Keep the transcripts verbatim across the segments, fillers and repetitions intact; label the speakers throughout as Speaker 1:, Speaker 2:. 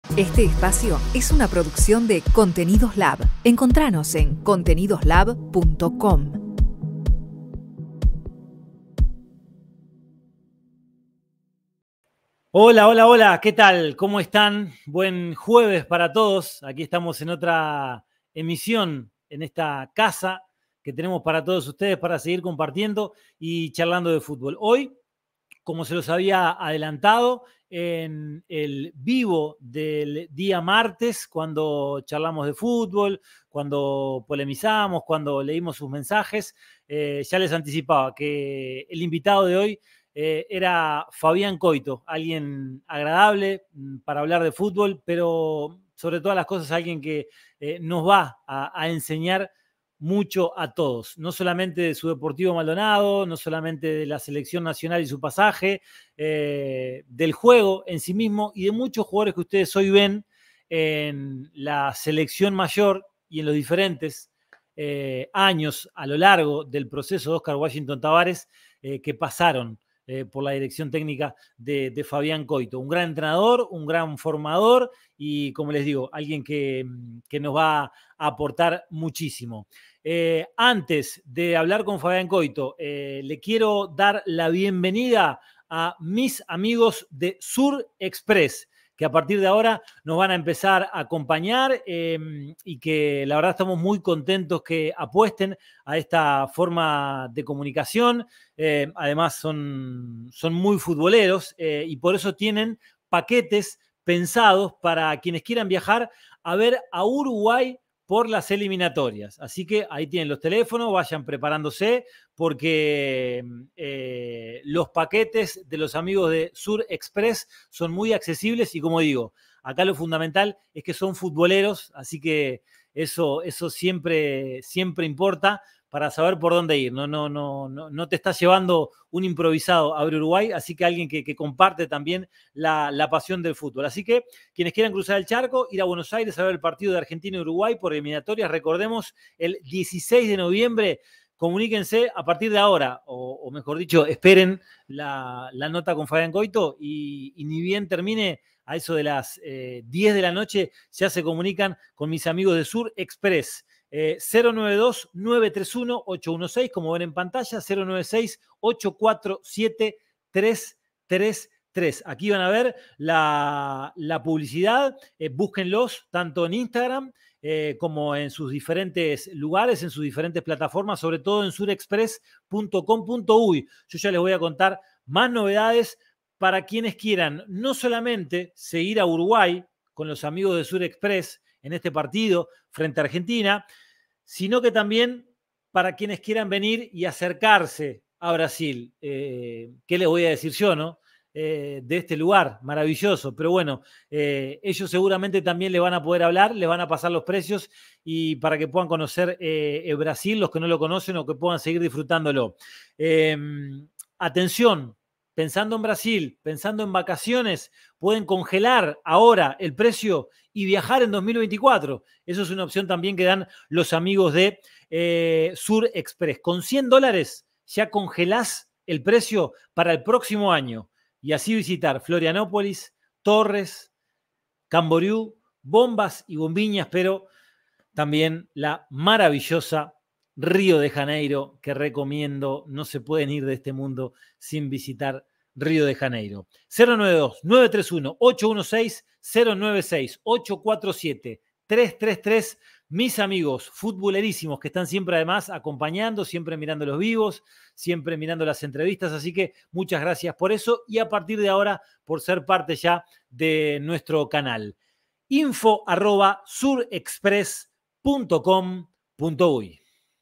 Speaker 1: Este espacio es una producción de Contenidos Lab. Encontranos en contenidos lab punto com.
Speaker 2: Hola, hola, hola, ¿qué tal? ¿Cómo están? Buen jueves para todos. Aquí estamos en otra emisión en esta casa que tenemos para todos ustedes para seguir compartiendo y charlando de fútbol. Hoy, como se los había adelantado, en el vivo del día martes, cuando charlamos de fútbol, cuando polemizamos, cuando leímos sus mensajes, eh, ya les anticipaba que el invitado de hoy eh, era Fabián Coito, alguien agradable para hablar de fútbol, pero sobre todas las cosas alguien que eh, nos va a, a enseñar mucho a todos, no solamente de su Deportivo Maldonado, no solamente de la selección nacional y su pasaje, eh, del juego en sí mismo y de muchos jugadores que ustedes hoy ven en la selección mayor y en los diferentes eh, años a lo largo del proceso de Oscar Washington Tabárez eh, que pasaron Eh, por la dirección técnica de, de Fabián Coito. Un gran entrenador, un gran formador y, como les digo, alguien que, que nos va a aportar muchísimo. Eh, antes de hablar con Fabián Coito, eh, le quiero dar la bienvenida a mis amigos de Sur Express, que a partir de ahora nos van a empezar a acompañar eh, y que la verdad estamos muy contentos que apuesten a esta forma de comunicación. Eh, además son, son muy futboleros eh, y por eso tienen paquetes pensados para quienes quieran viajar a ver a Uruguay por las eliminatorias. Así que ahí tienen los teléfonos, vayan preparándose porque eh, los paquetes de los amigos de Sur Express son muy accesibles y, como digo, acá lo fundamental es que son futboleros, así que eso, eso siempre, siempre importa para saber por dónde ir. No, no, no, no, no te estás llevando un improvisado a ver Uruguay, así que alguien que, que comparte también la, la pasión del fútbol. Así que quienes quieran cruzar el charco, ir a Buenos Aires a ver el partido de Argentina y Uruguay por eliminatorias, recordemos, el dieciséis de noviembre, comuníquense a partir de ahora, o, o mejor dicho, esperen la, la nota con Fabián Coito y, y ni bien termine, a eso de las eh, diez de la noche, ya se comunican con mis amigos de Sur Express. Eh, cero nueve dos, nueve tres uno, ocho uno seis, como ven en pantalla, cero nueve seis, ocho cuatro siete, tres tres tres. Aquí van a ver la, la publicidad, eh, búsquenlos tanto en Instagram eh, como en sus diferentes lugares, en sus diferentes plataformas, sobre todo en surexpress punto com punto uy. Yo ya les voy a contar más novedades para quienes quieran no solamente seguir a Uruguay con los amigos de Surexpress en este partido frente a Argentina, sino que también para quienes quieran venir y acercarse a Brasil. Eh, ¿Qué les voy a decir yo, no? Eh, de este lugar maravilloso, pero bueno, eh, ellos seguramente también le van a poder hablar, les van a pasar los precios y para que puedan conocer eh, Brasil, los que no lo conocen o que puedan seguir disfrutándolo. Eh, atención, pensando en Brasil, pensando en vacaciones, pueden congelar ahora el precio y viajar en dos mil veinticuatro. Eso es una opción también que dan los amigos de eh, Sur Express. Con cien dólares ya congelás el precio para el próximo año y así visitar Florianópolis, Torres, Camboriú, Bombas y Bombiñas, pero también la maravillosa Río de Janeiro, que recomiendo. No se pueden ir de este mundo sin visitar Río de Janeiro. cero nueve dos, nueve tres uno, ocho uno seis, cero nueve seis, ocho cuatro siete, tres tres tres. Mis amigos futbolerísimos que están siempre además acompañando, siempre mirando los vivos, siempre mirando las entrevistas. Así que muchas gracias por eso y a partir de ahora por ser parte ya de nuestro canal. Info arroba surexpress punto com punto uy.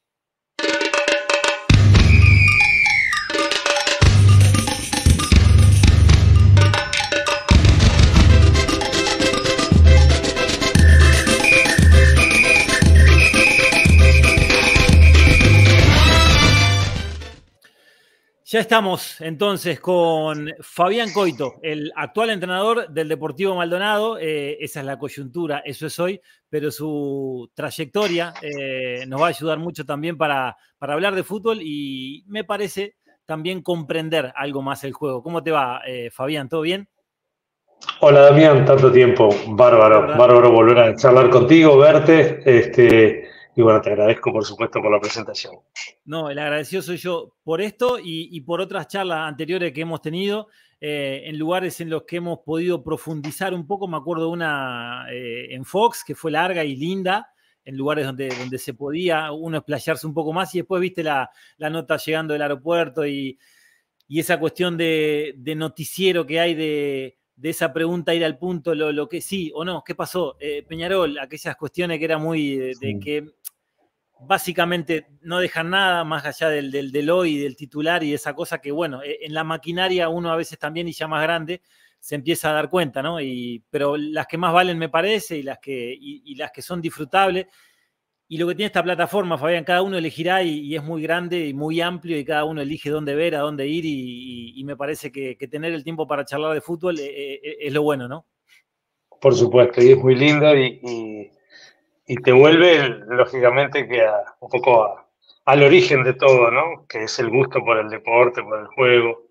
Speaker 2: Ya estamos entonces con Fabián Coito, el actual entrenador del Deportivo Maldonado. Eh, esa es la coyuntura, eso es hoy, pero su trayectoria eh, nos va a ayudar mucho también para, para hablar de fútbol y me parece también comprender algo más el juego. ¿Cómo te va, eh, Fabián? ¿Todo bien?
Speaker 3: Hola Damián, tanto tiempo,
Speaker 2: La
Speaker 3: bárbaro,
Speaker 2: verdad,
Speaker 3: bárbaro volver a charlar contigo, verte, este, y bueno, te agradezco por supuesto por la presentación.
Speaker 2: no, el agradecido soy yo por esto y, y por otras charlas anteriores que hemos tenido, eh, en lugares en los que hemos podido profundizar un poco. Me acuerdo de una eh, en Fox, que fue larga y linda, en lugares donde, donde se podía uno explayarse un poco más, y después viste la, la nota llegando del aeropuerto y, y esa cuestión de, de noticiero que hay de, de, esa pregunta, ir al punto, lo, lo que sí o no, ¿qué pasó? Eh, Peñarol, aquellas cuestiones que era muy de, de
Speaker 3: Sí.
Speaker 2: que básicamente no dejan nada más allá del, del, del hoy, del titular y esa cosa que, bueno, eh, en la maquinaria uno a veces también, y ya más grande, se empieza a dar cuenta, ¿no? Y, pero las que más valen, me parece, y las que, y, y las que son disfrutables. Y lo que tiene esta plataforma, Fabián, cada uno elegirá, y, y es muy grande y muy amplio, y cada uno elige dónde ver, a dónde ir, y, y, y me parece que, que, tener el tiempo para charlar de fútbol eh, eh, es lo bueno, ¿no?
Speaker 3: Por supuesto, y es muy lindo y, y, y te vuelve lógicamente que a, un poco a, al origen de todo, ¿no? Que es el gusto por el deporte, por el juego.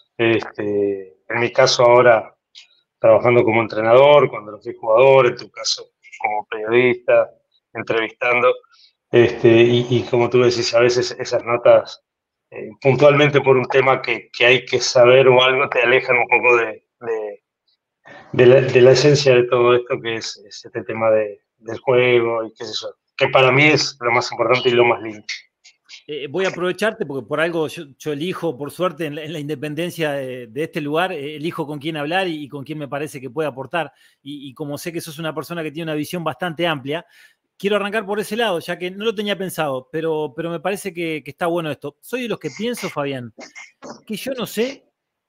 Speaker 3: Este, en mi caso ahora trabajando como entrenador, cuando no fui jugador, en tu caso como periodista, entrevistando. Este, y, y como tú decís, a veces esas notas, eh, puntualmente por un tema que, que, hay que saber o algo, te alejan un poco de, de, de, la, de la, esencia de todo esto, que es, es este tema de, del juego y qué sé yo, que para mí es lo más importante y lo más lindo.
Speaker 2: Eh, voy a aprovecharte porque por algo yo, yo elijo, por suerte, en la, en la independencia de, de, este lugar, eh, elijo con quién hablar y, y, con quién me parece que puede aportar. Y, y como sé que sos una persona que tiene una visión bastante amplia, quiero arrancar por ese lado, ya que no lo tenía pensado, pero, pero me parece que, que está bueno esto. Soy de los que pienso, Fabián, que yo no sé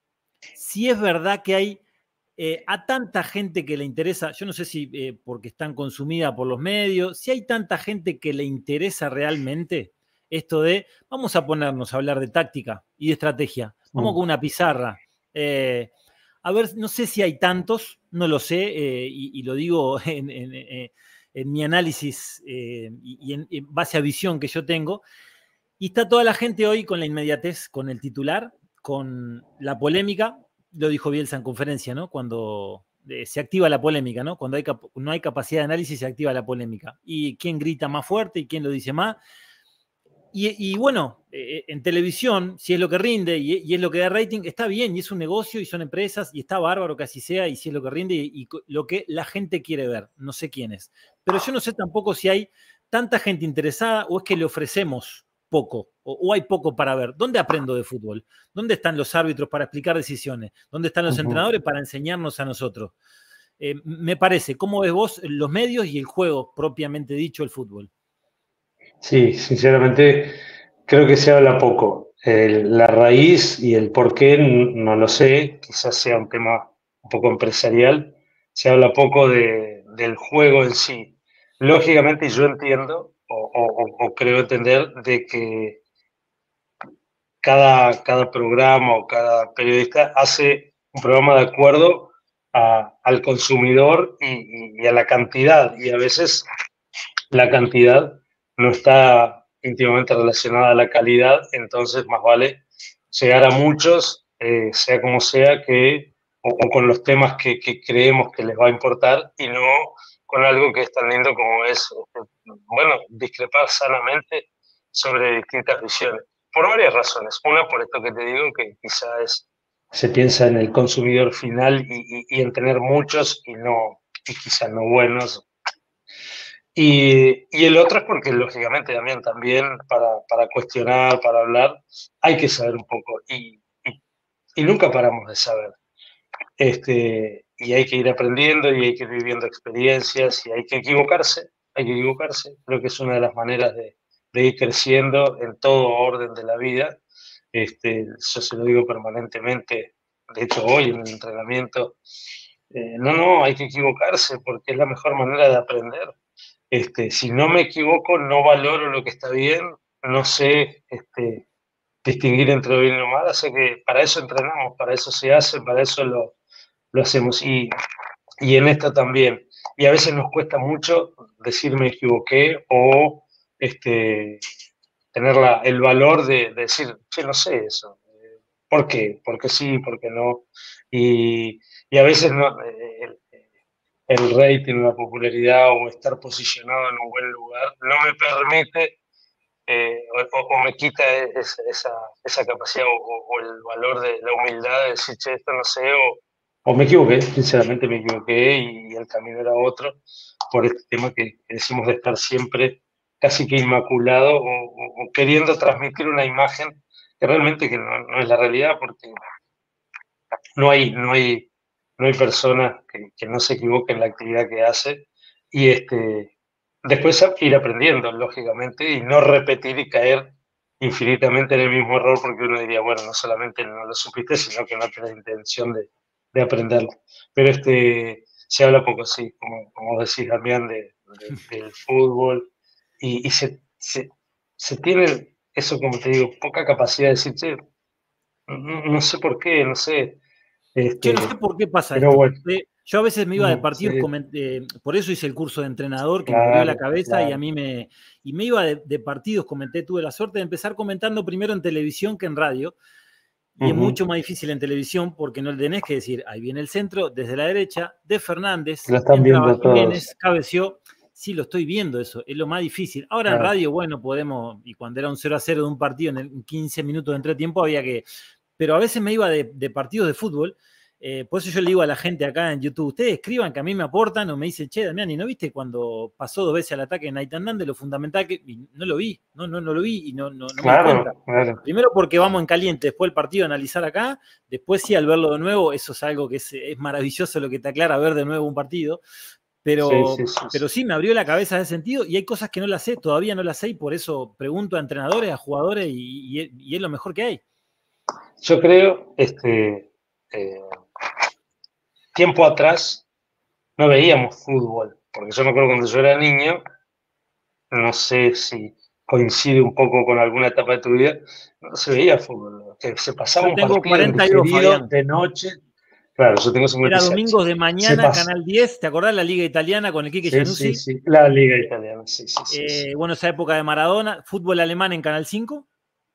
Speaker 2: si es verdad que hay eh, a tanta gente que le interesa, yo no sé si eh, porque están consumidas por los medios, si hay tanta gente que le interesa realmente esto de, vamos a ponernos a hablar de táctica y de estrategia, vamos con una pizarra. Eh, a ver, no sé si hay tantos, no lo sé, eh, y, y, lo digo en, en, en, en mi análisis eh, y, y en, en base a visión que yo tengo. Y está toda la gente hoy con la inmediatez, con el titular, con la polémica. Lo dijo Bielsa en conferencia, ¿no? Cuando eh, se activa la polémica, ¿no? Cuando hay no hay capacidad de análisis, se activa la polémica. Y quién grita más fuerte y quién lo dice más. Y, y bueno, eh, en televisión, si es lo que rinde y, y, es lo que da rating, está bien, y es un negocio y son empresas, y está bárbaro que así sea, y si es lo que rinde y, y lo que la gente quiere ver, no sé quién es. Pero yo no sé tampoco si hay tanta gente interesada o es que le ofrecemos poco, o, o hay poco para ver. ¿Dónde aprendo de fútbol? ¿Dónde están los árbitros para explicar decisiones? ¿Dónde están los uh-huh. entrenadores para enseñarnos a nosotros? Eh, me parece, ¿cómo ves vos los medios y el juego propiamente dicho, el fútbol?
Speaker 3: Sí, sinceramente creo que se habla poco. El, la raíz y el por qué no lo sé, quizás sea un tema un poco empresarial. Se habla poco de, del juego en sí. Lógicamente yo entiendo o, o, o creo entender de que cada, cada programa o cada periodista hace un programa de acuerdo a, al consumidor y, y a la cantidad, y a veces la cantidad no está íntimamente relacionada a la calidad, entonces más vale llegar a muchos, eh, sea como sea, que, o, o con los temas que, que, creemos que les va a importar y no con algo que es tan lindo como es, bueno, discrepar sanamente sobre distintas visiones. Por varias razones. Una, por esto que te digo, que quizás se piensa en el consumidor final y, y, y en tener muchos y no, y quizás no buenos. Y, y, el otro es porque, lógicamente, también, también para, para cuestionar, para hablar, hay que saber un poco. Y, y, y nunca paramos de saber. Este, y hay que ir aprendiendo y hay que ir viviendo experiencias y hay que equivocarse. Hay que equivocarse. Creo que es una de las maneras de, de ir creciendo en todo orden de la vida. Este, yo se lo digo permanentemente. De hecho, hoy en el entrenamiento, eh, no, no, hay que equivocarse porque es la mejor manera de aprender. Este, si no me equivoco, no valoro lo que está bien, no sé este, distinguir entre lo bien y lo mal, así que para eso entrenamos, para eso se hace, para eso lo, lo hacemos. Y, y en esto también. Y a veces nos cuesta mucho decir me equivoqué o este, tener la, el valor de, de decir, che, no sé eso. ¿Por qué? ¿Por qué sí? ¿Por qué no? Y, y a veces no, el, el rating, la popularidad o estar posicionado en un buen lugar no me permite eh, o, o, me quita esa, esa, esa capacidad o, o, el valor de la humildad de decir, che, esto no sé, o, o me equivoqué, sinceramente me equivoqué y el camino era otro, por este tema que, que decimos de estar siempre casi que inmaculado o, o, o queriendo transmitir una imagen que realmente que no, no es la realidad, porque no hay, no hay, no hay persona que, que no se equivoque en la actividad que hace y este, después ir aprendiendo, lógicamente, y no repetir y caer infinitamente en el mismo error, porque uno diría, bueno, no solamente no lo supiste, sino que no tenés intención de, de aprenderlo. Pero este, se habla poco, sí, como, como decís, Damián, de, de, del fútbol, y, y se, se, se tiene eso, como te digo, poca capacidad de decir, che, no, no sé por qué, no sé.
Speaker 2: Yo
Speaker 3: Este,
Speaker 2: no sé por qué pasa
Speaker 3: pero
Speaker 2: esto.
Speaker 3: bueno.
Speaker 2: Yo a veces me iba de
Speaker 3: Mm,
Speaker 2: partidos,
Speaker 3: sí.
Speaker 2: comenté, por eso hice el curso de entrenador que
Speaker 3: Claro,
Speaker 2: me abrió la cabeza
Speaker 3: claro.
Speaker 2: y a mí me, y me iba de, de partidos, comenté, tuve la suerte de empezar comentando primero en televisión que en radio. Y uh-huh. Es mucho más difícil en televisión porque no le tenés que decir, ahí viene el centro, desde la derecha, de Fernández,
Speaker 3: lo están viendo
Speaker 2: Jiménez,
Speaker 3: todos.
Speaker 2: cabeció. Sí, lo estoy viendo eso, es lo más difícil. Ahora claro. En radio, bueno, podemos, y cuando era un cero a cero de un partido, en, el, en quince minutos de entretiempo había que... Pero a veces me iba de, de partidos de fútbol, eh, por eso yo le digo a la gente acá en YouTube, ustedes escriban que a mí me aportan o me dicen, che, Damián, ¿y no viste cuando pasó dos veces al ataque en Naitandán de lo fundamental que... Y no lo vi, no, no, no lo vi y no, no, no
Speaker 3: claro,
Speaker 2: me di cuenta.
Speaker 3: Claro.
Speaker 2: Primero porque vamos en caliente, después el partido a analizar acá, después sí al verlo de nuevo, eso es algo que es, es maravilloso lo que te aclara ver de nuevo un partido, pero sí, sí, sí, pero sí me abrió la cabeza en ese sentido y hay cosas que no las sé, todavía no las sé y por eso pregunto a entrenadores, a jugadores y, y, y es lo mejor que hay.
Speaker 3: Yo creo, este, eh, tiempo atrás no veíamos fútbol, porque yo me acuerdo cuando yo era niño, no sé si coincide un poco con alguna etapa de tu vida, no se veía fútbol, que se pasaba
Speaker 2: yo
Speaker 3: un
Speaker 2: tengo
Speaker 3: partido
Speaker 2: cuarenta y dos,
Speaker 3: diferido
Speaker 2: Fabián.
Speaker 3: de noche. Claro, yo tengo cincuenta y seis.
Speaker 2: Era domingos de mañana, Canal diez, ¿te acordás la Liga Italiana con el Quique
Speaker 3: sí,
Speaker 2: Januzzi?
Speaker 3: Sí, sí, la Liga Italiana, sí, sí, sí,
Speaker 2: eh,
Speaker 3: sí.
Speaker 2: Bueno, esa época de Maradona, fútbol alemán en Canal cinco.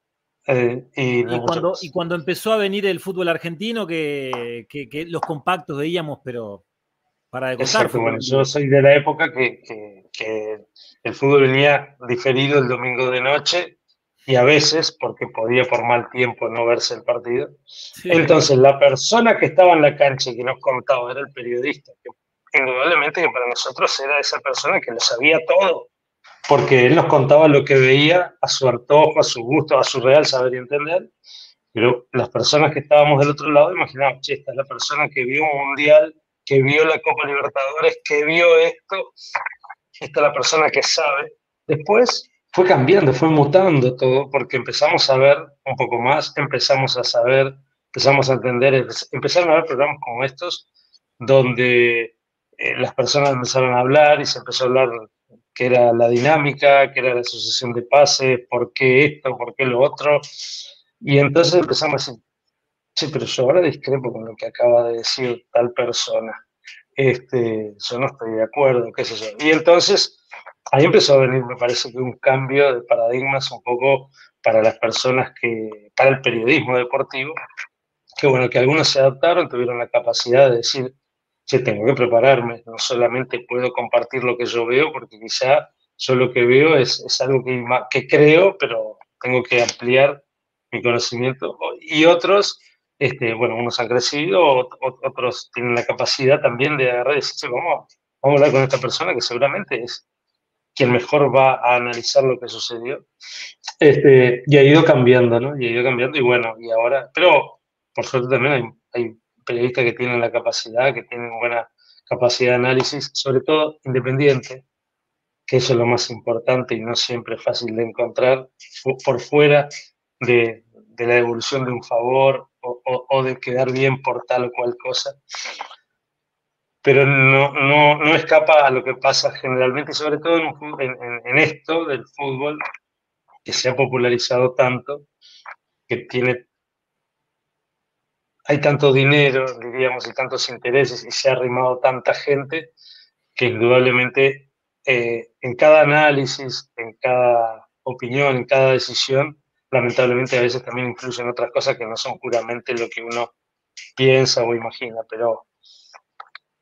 Speaker 3: Eh, y, no
Speaker 2: y, cuando, y cuando empezó a venir el fútbol argentino, que, que, que los compactos veíamos, pero para de contar.
Speaker 3: Exacto, bueno, yo soy de la época que, que, que el fútbol venía diferido el domingo de noche y a veces, porque podía por mal tiempo no verse el partido. Sí. Entonces, la persona que estaba en la cancha y que nos contaba era el periodista, que indudablemente que para nosotros era esa persona que lo sabía todo, porque él nos contaba lo que veía a su antojo, a su gusto, a su real saber y entender. Pero las personas que estábamos del otro lado imaginábamos, che, esta es la persona que vio un mundial, que vio la Copa Libertadores, que vio esto, esta es la persona que sabe. Después fue cambiando, fue mutando todo, porque empezamos a ver un poco más, empezamos a saber, empezamos a entender, empezaron a ver programas como estos, donde eh, las personas empezaron a hablar y se empezó a hablar qué era la dinámica, qué era la asociación de pases, por qué esto, por qué lo otro. Y entonces empezamos a decir, sí, pero yo ahora discrepo con lo que acaba de decir tal persona. Este, yo no estoy de acuerdo, qué sé yo. Y entonces ahí empezó a venir, me parece que un cambio de paradigmas un poco para las personas que, para el periodismo deportivo, que bueno, que algunos se adaptaron, tuvieron la capacidad de decir, che, tengo que prepararme, no solamente puedo compartir lo que yo veo, porque quizá yo lo que veo es, es algo que, que creo, pero tengo que ampliar mi conocimiento. Y otros, este, bueno, unos han crecido, otros tienen la capacidad también de agarrar y decir, che, vamos, vamos a hablar con esta persona que seguramente es quien mejor va a analizar lo que sucedió. Este, y ha ido cambiando, ¿no? Y ha ido cambiando y bueno, y ahora, pero por suerte también hay, hay periodistas que tienen la capacidad, que tienen buena capacidad de análisis, sobre todo independiente, que eso es lo más importante y no siempre es fácil de encontrar, por fuera de, de la devolución de un favor o, o, o de quedar bien por tal o cual cosa. Pero no, no, no escapa a lo que pasa generalmente, y sobre todo en, en, en esto del fútbol, que se ha popularizado tanto, que tiene, hay tanto dinero, diríamos, y tantos intereses, y se ha arrimado tanta gente, que indudablemente eh, en cada análisis, en cada opinión, en cada decisión, lamentablemente a veces también influyen otras cosas que no son puramente lo que uno piensa o imagina, pero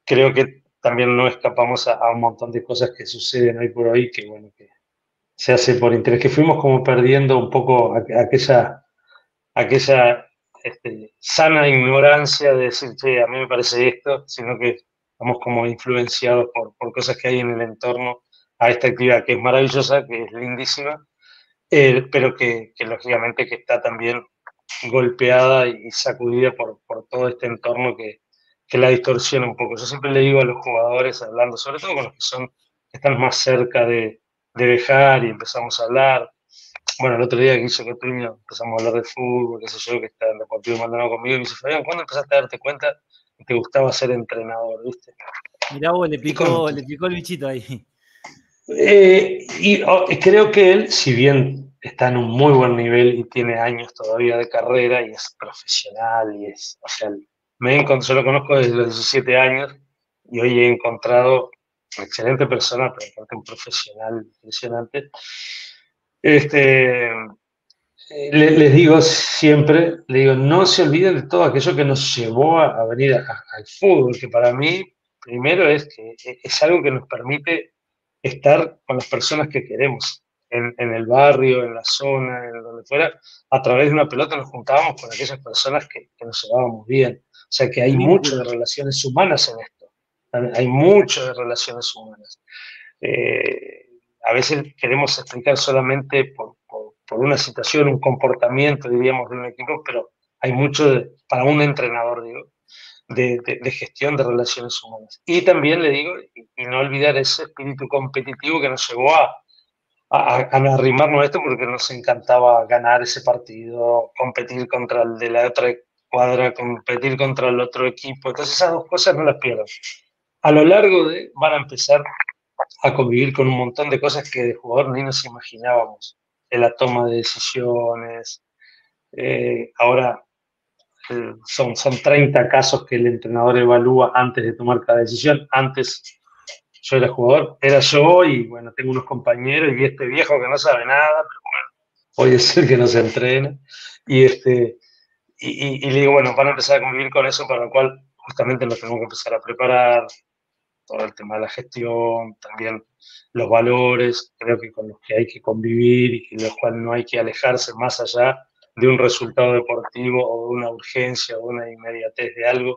Speaker 3: creo que también no escapamos a, a un montón de cosas que suceden hoy por hoy, que bueno, que se hace por interés, que fuimos como perdiendo un poco aquella, aquella este, sana ignorancia de decir, che, a mí me parece esto, sino que estamos como influenciados por, por cosas que hay en el entorno a esta actividad que es maravillosa, que es lindísima, eh, pero que, que lógicamente que está también golpeada y sacudida por, por todo este entorno que, que la distorsiona un poco. Yo siempre le digo a los jugadores, hablando, sobre todo con los que son, que están más cerca de, de dejar y empezamos a hablar. Bueno, el otro día que hizo Cotuño empezamos a hablar de fútbol, qué sé yo, que está en Deportivo Maldonado conmigo, y me dice, Fabián, ¿cuándo empezaste a darte cuenta que te gustaba ser entrenador, viste?
Speaker 2: Mirá vos, le picó, le picó el bichito ahí.
Speaker 3: Eh, y oh, creo que él, si bien está en un muy buen nivel y tiene años todavía de carrera y es profesional y es, o sea, me he encontrado, yo lo conozco desde los diecisiete años y hoy he encontrado una excelente persona, pero aparte un profesional impresionante. Este, le, les digo siempre, le digo, no se olviden de todo aquello que nos llevó a, a venir a, a, al fútbol, que para mí, primero es que es algo que nos permite estar con las personas que queremos, en, en el barrio, en la zona, en donde fuera, a través de una pelota nos juntábamos con aquellas personas que, que nos llevábamos bien. O sea que hay mucho de relaciones humanas en esto, hay mucho de relaciones humanas. Eh, a veces queremos explicar solamente por, por, por una situación, un comportamiento, diríamos, de un equipo, pero hay mucho de, para un entrenador, digo, De, de, de gestión de relaciones humanas. Y también le digo, y, y no olvidar ese espíritu competitivo que nos llevó a, a, a arrimarnos a esto porque nos encantaba ganar ese partido, competir contra el de la otra cuadra, competir contra el otro equipo. Entonces esas dos cosas no las pierdan. A lo largo de, van a empezar a convivir con un montón de cosas que de jugador ni nos imaginábamos. En la toma de decisiones. Eh, ahora Son, son treinta casos que el entrenador evalúa antes de tomar cada decisión. Antes yo era jugador, era yo y bueno, tengo unos compañeros y este viejo que no sabe nada, pero bueno, hoy es el que nos entrena. Y, este, y, y, y le digo, bueno, van a empezar a convivir con eso, para lo cual justamente nos tenemos que empezar a preparar, todo el tema de la gestión, también los valores, creo que con los que hay que convivir y con los cuales no hay que alejarse más allá de un resultado deportivo o de una urgencia o una inmediatez de algo.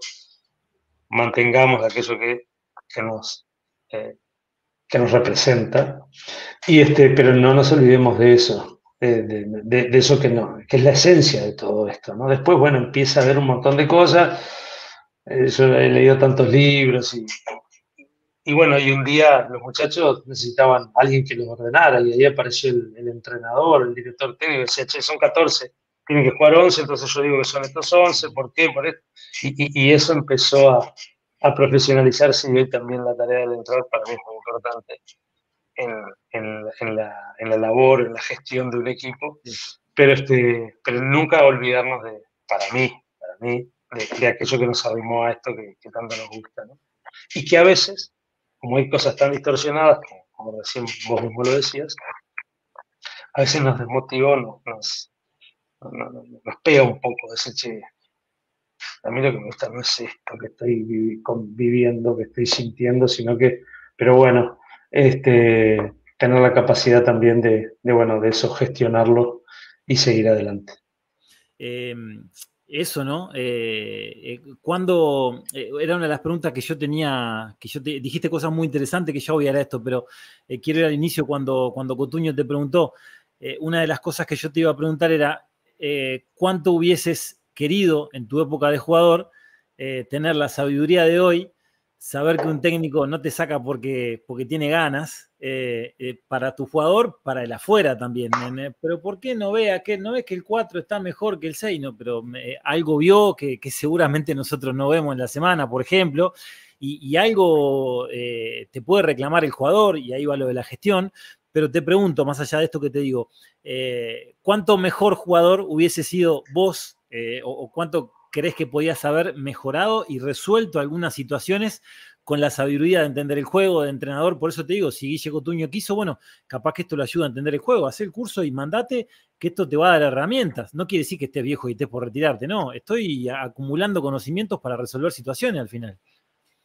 Speaker 3: Mantengamos aquello que, que, nos, eh, que nos representa, y este, pero no nos olvidemos de eso, de, de, de, de eso que, no, que es la esencia de todo esto, ¿no? Después, bueno, empieza a haber un montón de cosas, eh, yo he leído tantos libros y Y bueno, y un día los muchachos necesitaban a alguien que los ordenara, y ahí apareció el, el entrenador, el director técnico, y decía, che, son catorce, tienen que jugar once, entonces yo digo que son estos once, ¿por qué? Por esto. Y, y, y eso empezó a, a profesionalizarse, y hoy también la tarea del entrenador para mí es muy importante en, en, en, la, en la labor, en la gestión de un equipo, pero, este, pero nunca olvidarnos de, para mí, para mí, de, de aquello que nos arrimó a esto que, que tanto nos gusta, ¿no? Y que a veces, como hay cosas tan distorsionadas, como, como recién vos mismo lo decías, a veces nos desmotivó, nos, nos, nos, nos pega un poco, decir, che, a mí lo que me gusta no es esto que estoy vivi viviendo, que estoy sintiendo, sino que, pero bueno, este, tener la capacidad también de, de, bueno, de eso, gestionarlo y seguir adelante.
Speaker 2: Eh, eso, ¿no? Eh, eh, cuando, eh, era una de las preguntas que yo tenía, que yo te, dijiste cosas muy interesantes, que ya voy a ir a esto, pero eh, quiero ir al inicio cuando, cuando Cotuño te preguntó. Eh, una de las cosas que yo te iba a preguntar era, eh, ¿cuánto hubieses querido en tu época de jugador eh, tener la sabiduría de hoy, saber que un técnico no te saca porque, porque tiene ganas, eh, eh, para tu jugador, para el afuera también? Eh, pero ¿por qué no ve aquel? ¿No ves que el cuatro está mejor que el seis? No, pero eh, algo vio que, que seguramente nosotros no vemos en la semana, por ejemplo, y, y algo eh, te puede reclamar el jugador, y ahí va lo de la gestión. Pero te pregunto, más allá de esto que te digo, eh, ¿cuánto mejor jugador hubiese sido vos, eh, o, o cuánto crees que podías haber mejorado y resuelto algunas situaciones con la sabiduría de entender el juego, de entrenador? Por eso te digo, si Guille Cotuño quiso, bueno, capaz que esto le ayuda a entender el juego. Hacé el curso y mandate, que esto te va a dar herramientas. No quiere decir que estés viejo y estés por retirarte, no. Estoy acumulando conocimientos para resolver situaciones al final.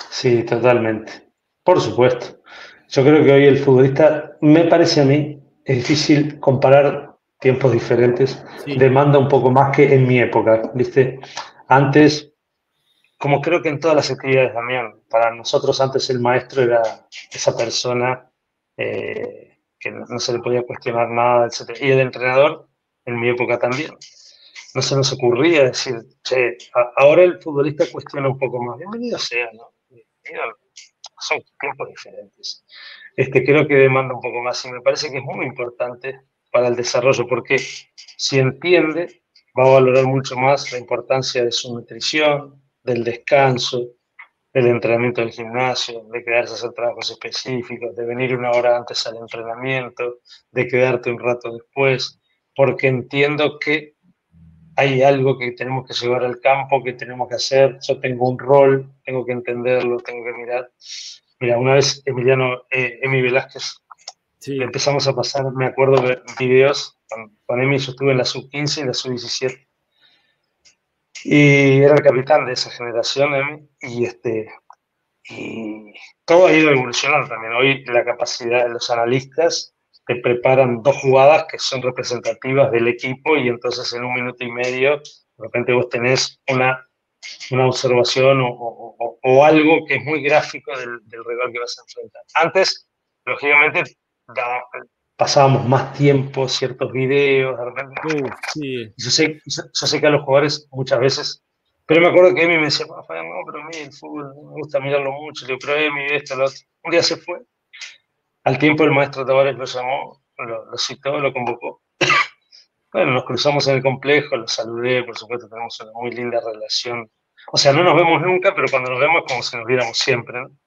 Speaker 3: Sí, totalmente. Por supuesto. Yo creo que hoy el futbolista, me parece a mí, es difícil comparar tiempos diferentes.
Speaker 2: Sí,
Speaker 3: Demanda un poco más que en mi época, ¿viste? Antes, como creo que en todas las actividades también, para nosotros antes el maestro era esa persona eh, que no, no se le podía cuestionar nada, etcétera. Y el entrenador, en mi época también. No se nos ocurría decir, che, a- ahora el futbolista cuestiona un poco más. Bienvenido sea, ¿no? Bienvenido, son tiempos diferentes. Este, creo que demanda un poco más y me parece que es muy importante para el desarrollo porque si entiende, va a valorar mucho más la importancia de su nutrición, del descanso, del entrenamiento del gimnasio, de quedarse a hacer trabajos específicos, de venir una hora antes al entrenamiento, de quedarte un rato después, porque entiendo que hay algo que tenemos que llevar al campo, que tenemos que hacer, yo tengo un rol, tengo que entenderlo, tengo que mirar. Mira, una vez Emiliano, eh, Emi Velázquez, le
Speaker 2: sí,
Speaker 3: empezamos a pasar, me acuerdo de videos, con, con Emi yo estuve en la sub quince y la sub diecisiete, y era el capitán de esa generación, Emi, y, este, y todo ha ido evolucionando también. Hoy la capacidad de los analistas te preparan dos jugadas que son representativas del equipo y entonces en un minuto y medio de repente vos tenés una, una observación o, o, o, o algo que es muy gráfico del, del rival que vas a enfrentar. Antes, lógicamente, da, pasábamos más tiempo, ciertos videos, de repente.
Speaker 2: uh, sí,
Speaker 3: Yo sé, yo, yo sé que a los jugadores muchas veces, pero me acuerdo que Emi me decía, no, Fabián, no, pero a mí el fútbol no me gusta mirarlo mucho. Le digo, pero Emi, esto, lo otro. Un día se fue. Al tiempo el maestro Tavares lo llamó, lo, lo citó, lo convocó. Bueno, nos cruzamos en el complejo, lo saludé, por supuesto, tenemos una muy linda relación. O sea, no nos vemos nunca, pero cuando nos vemos es como si nos viéramos siempre, ¿no?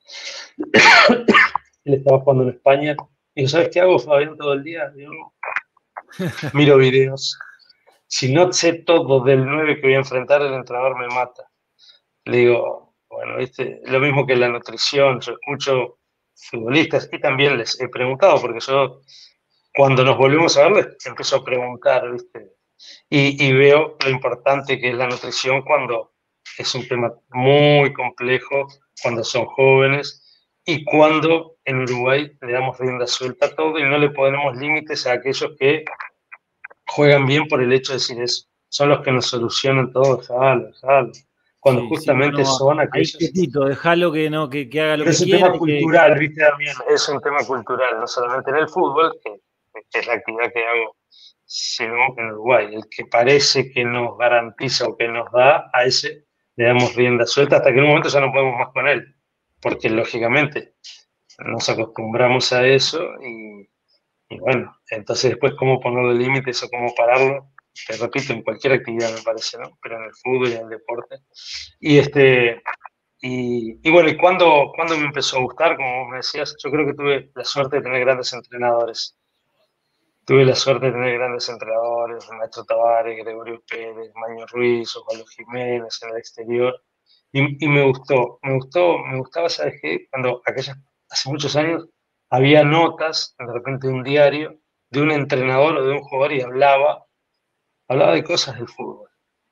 Speaker 3: Él estaba jugando en España. Y digo, ¿sabes qué hago, Fabián, todo el día? Digo, no. Miro videos. Si no sé todo del nueve que voy a enfrentar, el entrenador me mata. Le digo, bueno, ¿viste? Lo mismo que la nutrición, yo escucho futbolistas y también les he preguntado, porque yo cuando nos volvemos a ver les empiezo a preguntar, ¿viste? Y, y veo lo importante que es la nutrición cuando es un tema muy complejo, cuando son jóvenes y cuando en Uruguay le damos rienda suelta a todo y no le ponemos límites a aquellos que juegan bien por el hecho de decir eso. Son los que nos solucionan todo, dejalo, dejalo. Cuando
Speaker 2: sí, sí, no,
Speaker 3: justamente
Speaker 2: no,
Speaker 3: son
Speaker 2: ahí
Speaker 3: aquellos...
Speaker 2: quietito, déjalo que, no, que, que haga lo
Speaker 3: Pero
Speaker 2: que
Speaker 3: es un
Speaker 2: quiera
Speaker 3: tema
Speaker 2: y que,
Speaker 3: cultural, ¿viste, Damián? Es un tema cultural, no solamente en el fútbol, que, que es la actividad que hago, sino en Uruguay. El que parece que nos garantiza o que nos da, a ese le damos rienda suelta hasta que en un momento ya no podemos más con él. Porque lógicamente nos acostumbramos a eso y, y bueno, entonces después cómo ponerle límites o cómo pararlo, te repito, en cualquier actividad me parece, ¿no? Pero en el fútbol y en el deporte. Y este, y, y bueno, ¿y cuándo, cuándo me empezó a gustar? Como vos me decías, yo creo que tuve la suerte de tener grandes entrenadores. Tuve la suerte de tener grandes entrenadores, el maestro Tavares, Gregorio Pérez, Maño Ruiz, Osvaldo Jiménez en el exterior. Y, y me gustó, me gustó, me gustaba, ¿sabes qué? Cuando aquellas, hace muchos años había notas, de repente de un diario, de un entrenador o de un jugador y hablaba, hablaba de cosas del fútbol.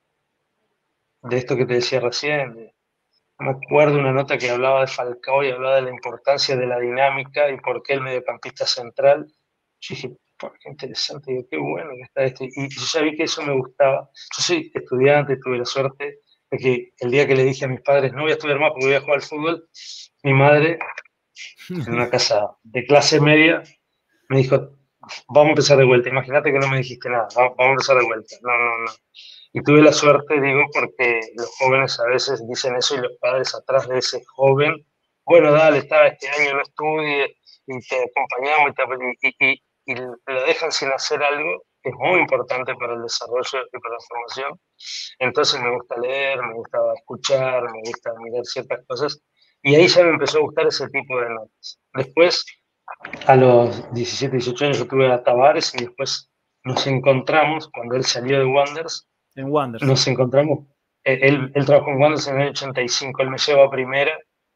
Speaker 3: De esto que te decía recién, de, me acuerdo una nota que hablaba de Falcao y hablaba de la importancia de la dinámica y por qué el mediocampista central. Yo dije, qué interesante, digo, qué bueno que está esto. Y yo ya vi que eso me gustaba. Yo soy estudiante, tuve la suerte de que el día que le dije a mis padres, no voy a estudiar más porque voy a jugar al fútbol, mi madre, en una casa de clase media, me dijo, vamos a empezar de vuelta. Imagínate que no me dijiste nada, vamos a empezar de vuelta. No, no, no. Y tuve la suerte, digo, porque los jóvenes a veces dicen eso y los padres atrás de ese joven, bueno, dale, está, este año no estudie y te acompañamos y, te, y, y, y lo dejan sin hacer algo que es muy importante para el desarrollo y para la formación. Entonces me gusta leer, me gusta escuchar, me gusta mirar ciertas cosas y ahí ya me empezó a gustar ese tipo de notas. Después, a los diecisiete, dieciocho años, yo tuve a Tavares y después nos encontramos cuando él salió de Wanderers.
Speaker 2: en Wanderers.
Speaker 3: Nos encontramos, él, él trabajó en Wanderers en el ochenta y cinco, él me lleva a primera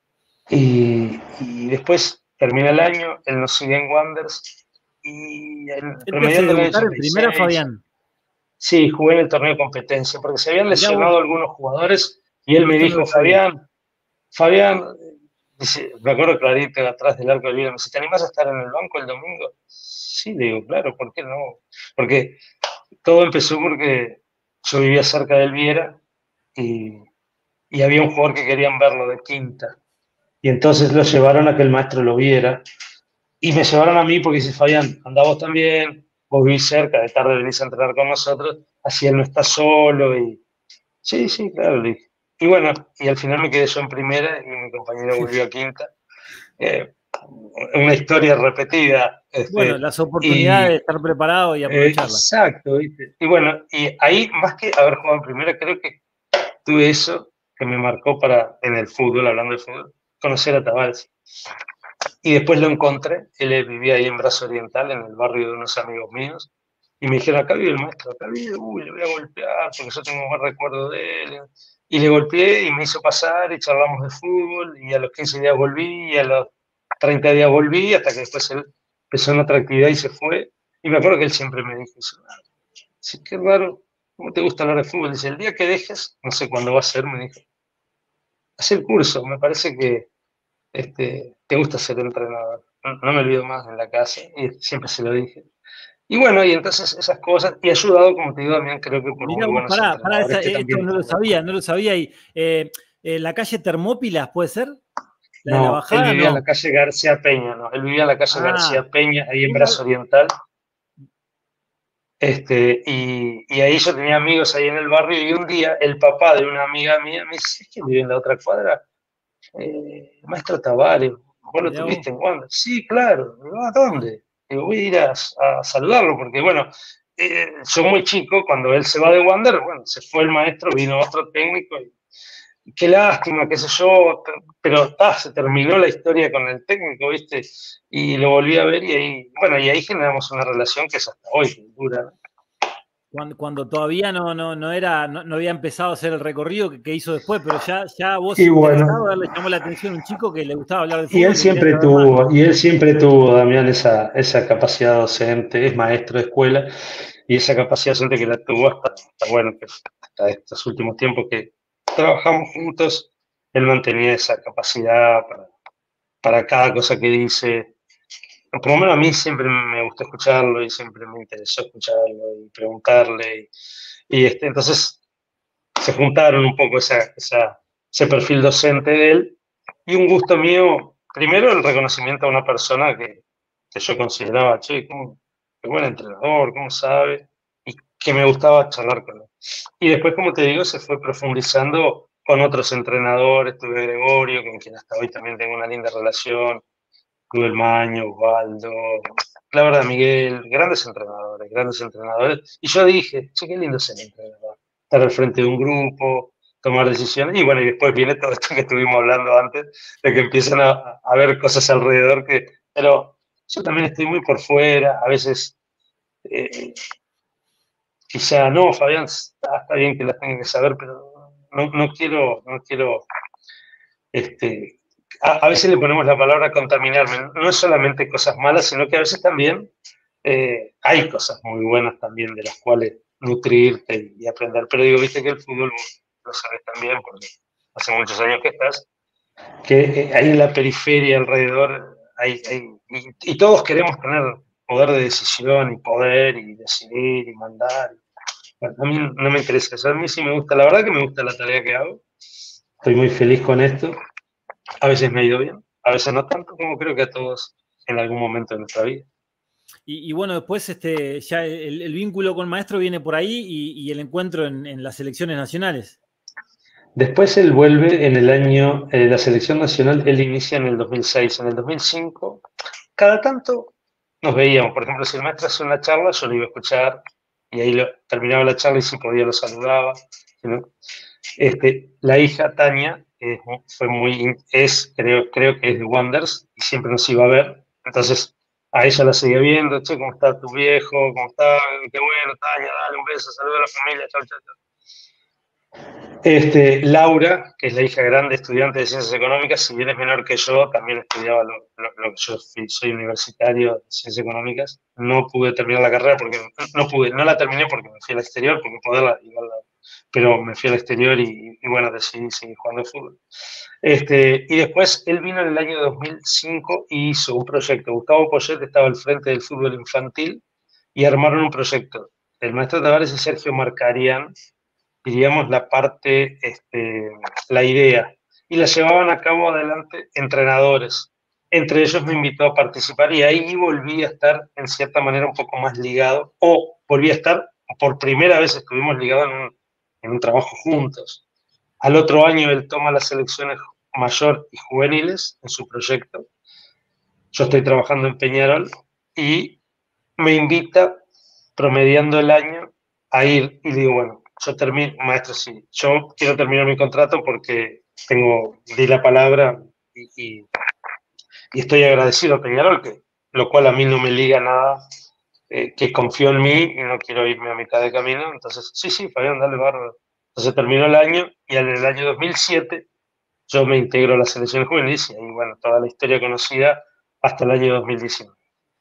Speaker 3: y, y después termina el año, él nos sigue en Wanderers y en,
Speaker 2: ¿Él te hace
Speaker 3: promediando en el
Speaker 2: debutar en
Speaker 3: ochenta y
Speaker 2: primera,
Speaker 3: seis,
Speaker 2: Fabián?
Speaker 3: sí, jugué en el torneo de competencia porque se habían
Speaker 2: Mirá vos.
Speaker 3: lesionado algunos jugadores y él me
Speaker 2: Esto no
Speaker 3: dijo,
Speaker 2: lo sabía.
Speaker 3: Fabián, Fabián, Dice, me acuerdo clarito, atrás del arco del Viera, me dice, ¿te animás a estar en el banco el domingo? Sí, le digo, claro, ¿por qué no? Porque todo empezó porque yo vivía cerca del Viera y, y había un jugador que querían verlo de quinta. Y entonces lo llevaron a que el maestro lo viera. Y me llevaron a mí porque dice, Fabián, anda vos también, vos vivís cerca, de tarde venís a entrenar con nosotros, así él no está solo. Y sí, sí, claro, le dije. Y bueno, y al final me quedé yo en primera y mi compañero volvió a quinta. Eh, una historia repetida.
Speaker 2: Bueno,
Speaker 3: Este,
Speaker 2: las oportunidades
Speaker 3: y,
Speaker 2: de estar preparado y
Speaker 3: eh,
Speaker 2: aprovecharlas.
Speaker 3: exacto, ¿viste? Y bueno, y ahí, más que haber jugado en primera, creo que tuve eso que me marcó para, en el fútbol, hablando de fútbol, conocer a Tavares. Y después lo encontré, él vivía ahí en Brazo Oriental, en el barrio de unos amigos míos, y me dijeron, acá vive el maestro, acá vive, uy, le voy a golpear, porque yo tengo un buen recuerdo de él. Y le golpeé y me hizo pasar y charlamos de fútbol, y a los quince días volví, y a los treinta días volví, hasta que después él empezó en otra actividad y se fue. Y me acuerdo que él siempre me dijo eso, sí, qué raro, ¿cómo te gusta hablar de fútbol? Dice, el día que dejes, no sé cuándo va a ser, me dijo, haz el curso, me parece que este, te gusta ser entrenador. No, no me olvido más en la casa, y siempre se lo dije. Y bueno, y entonces esas cosas, y ayudado, como te digo, también creo que por
Speaker 2: Mirá
Speaker 3: muy
Speaker 2: vos,
Speaker 3: buenos
Speaker 2: pará, pará,
Speaker 3: entrenadores
Speaker 2: esa-
Speaker 3: que
Speaker 2: esto
Speaker 3: también
Speaker 2: no lo
Speaker 3: tuve.
Speaker 2: sabía, no lo sabía. Y, eh, eh, ¿la calle Termópilas puede ser? ¿La de la
Speaker 3: No, él
Speaker 2: bajada?
Speaker 3: vivía en la
Speaker 2: No.
Speaker 3: calle García Peña, ¿no? Él vivía en la calle
Speaker 2: Ah,
Speaker 3: García Peña, ahí en
Speaker 2: una,
Speaker 3: Brazo Oriental. Este, y, y ahí yo tenía amigos ahí en el barrio, y un día el papá de una amiga mía me dice, ¿es que vive en la otra cuadra? Eh, maestro Tavares, ¿vos lo
Speaker 2: mirá vos.
Speaker 3: tuviste en Wander? Sí, claro. Digo, ¿a dónde? Digo, voy a ir a, a saludarlo, porque bueno, eh, yo muy chico, cuando él se va de Wander, bueno, se fue el maestro, vino otro técnico, y, y qué lástima, qué sé yo, pero ah, se terminó la historia con el técnico, ¿viste? Y lo volví a ver, y ahí, bueno, y ahí generamos una relación que es hasta hoy, que dura.
Speaker 2: Cuando, cuando todavía no, no, no era, no, no había empezado a hacer el recorrido que, que hizo después, pero ya, ya vos
Speaker 3: Y
Speaker 2: interesado,
Speaker 3: bueno,
Speaker 2: a él le llamó la atención un chico que le gustaba hablar de
Speaker 3: y él
Speaker 2: fútbol, que quería
Speaker 3: siempre
Speaker 2: saber más.
Speaker 3: tuvo, y él siempre tuvo, Damián, esa, esa capacidad docente, es maestro de escuela, y esa capacidad docente que la tuvo hasta, hasta, bueno, que hasta estos últimos tiempos que trabajamos juntos, él mantenía esa capacidad para, para cada cosa que dice. Por lo menos a mí siempre me gustó escucharlo y siempre me interesó escucharlo y preguntarle. Y, y este, entonces se juntaron un poco esa, esa, ese perfil docente de él y un gusto mío, primero el reconocimiento a una persona que, que yo consideraba, che, cómo, qué buen entrenador, cómo sabe, y que me gustaba charlar con él. Y después, como te digo, se fue profundizando con otros entrenadores, tuve Gregorio, con quien hasta hoy también tengo una linda relación, tuve el Maño, Osvaldo, la verdad, Miguel, grandes entrenadores, grandes entrenadores. Y yo dije, che, qué lindo ser entrenador, estar al frente de un grupo, tomar decisiones. Y bueno, y después viene todo esto que estuvimos hablando antes, de que empiezan a, a ver cosas alrededor que... Pero yo también estoy muy por fuera, a veces... Eh, quizá no, Fabián, está, está bien que las tengan que saber, pero no, no quiero, no quiero este, a, a, veces le ponemos la palabra contaminarme. No es solamente cosas malas, sino que a veces también eh, hay cosas muy buenas también de las cuales nutrirte y aprender. Pero digo, viste que el fútbol, lo sabes también, porque hace muchos años que estás, que eh, ahí en la periferia alrededor, hay, hay y, y, todos queremos tener poder de decisión y poder y decidir y mandar. Bueno, a mí no me interesa eso, a mí sí me gusta, la verdad que me gusta la tarea que hago. Estoy muy feliz con esto. A veces me ha ido bien, a veces no tanto, como creo que a todos en algún momento de nuestra vida.
Speaker 2: Y, y bueno, después este, ya el, el, vínculo con Maestro viene por ahí y, y el encuentro en, en, las selecciones nacionales.
Speaker 3: Después él vuelve en el año, eh, la selección nacional, él inicia en el dos mil seis, en el dos mil cinco, cada tanto nos veíamos, por ejemplo, si el maestro hacía una charla, yo lo iba a escuchar, y ahí lo, terminaba la charla y si podía lo saludaba. ¿No? Este, la hija, Tania, eh, fue muy, es, creo, creo que es de Wanderers, y siempre nos iba a ver, entonces a ella la seguía viendo, che, ¿cómo está tu viejo? ¿Cómo está? Qué bueno, Tania, dale un beso, saluda a la familia, chau, chau, chau. Este, Laura, que es la hija grande, estudiante de Ciencias Económicas, si bien es menor que yo, también estudiaba lo, lo, lo que yo fui, soy universitario de Ciencias Económicas. No pude terminar la carrera porque no pude, no la terminé porque me fui al exterior, porque poderla igual la, pero me fui al exterior y, y bueno, decidí seguir jugando fútbol. Este, y después él vino en el año dos mil cinco y hizo un proyecto. Gustavo Poyet estaba al frente del fútbol infantil y armaron un proyecto. El maestro Tavares y Sergio marcarían, diríamos, la parte, este, la idea, y la llevaban a cabo adelante entrenadores. Entre ellos me invitó a participar y ahí volví a estar en cierta manera un poco más ligado, o volví a estar, por primera vez estuvimos ligados en un, en un trabajo juntos. Al otro año él toma las selecciones mayor y juveniles en su proyecto. Yo estoy trabajando en Peñarol y me invita, promediando el año, a ir y digo, bueno, yo termino, maestro, sí, yo quiero terminar mi contrato porque tengo, di la palabra y, y, y estoy agradecido a Peñarol, que, lo cual a mí no me liga nada, eh, que confió en mí y no quiero irme a mitad de camino. Entonces, sí, sí, Fabián, dale bárbaro. Entonces terminó el año y en el año dos mil siete yo me integro a la selección juvenil y ahí, bueno, toda la historia conocida hasta el año dos mil diecinueve.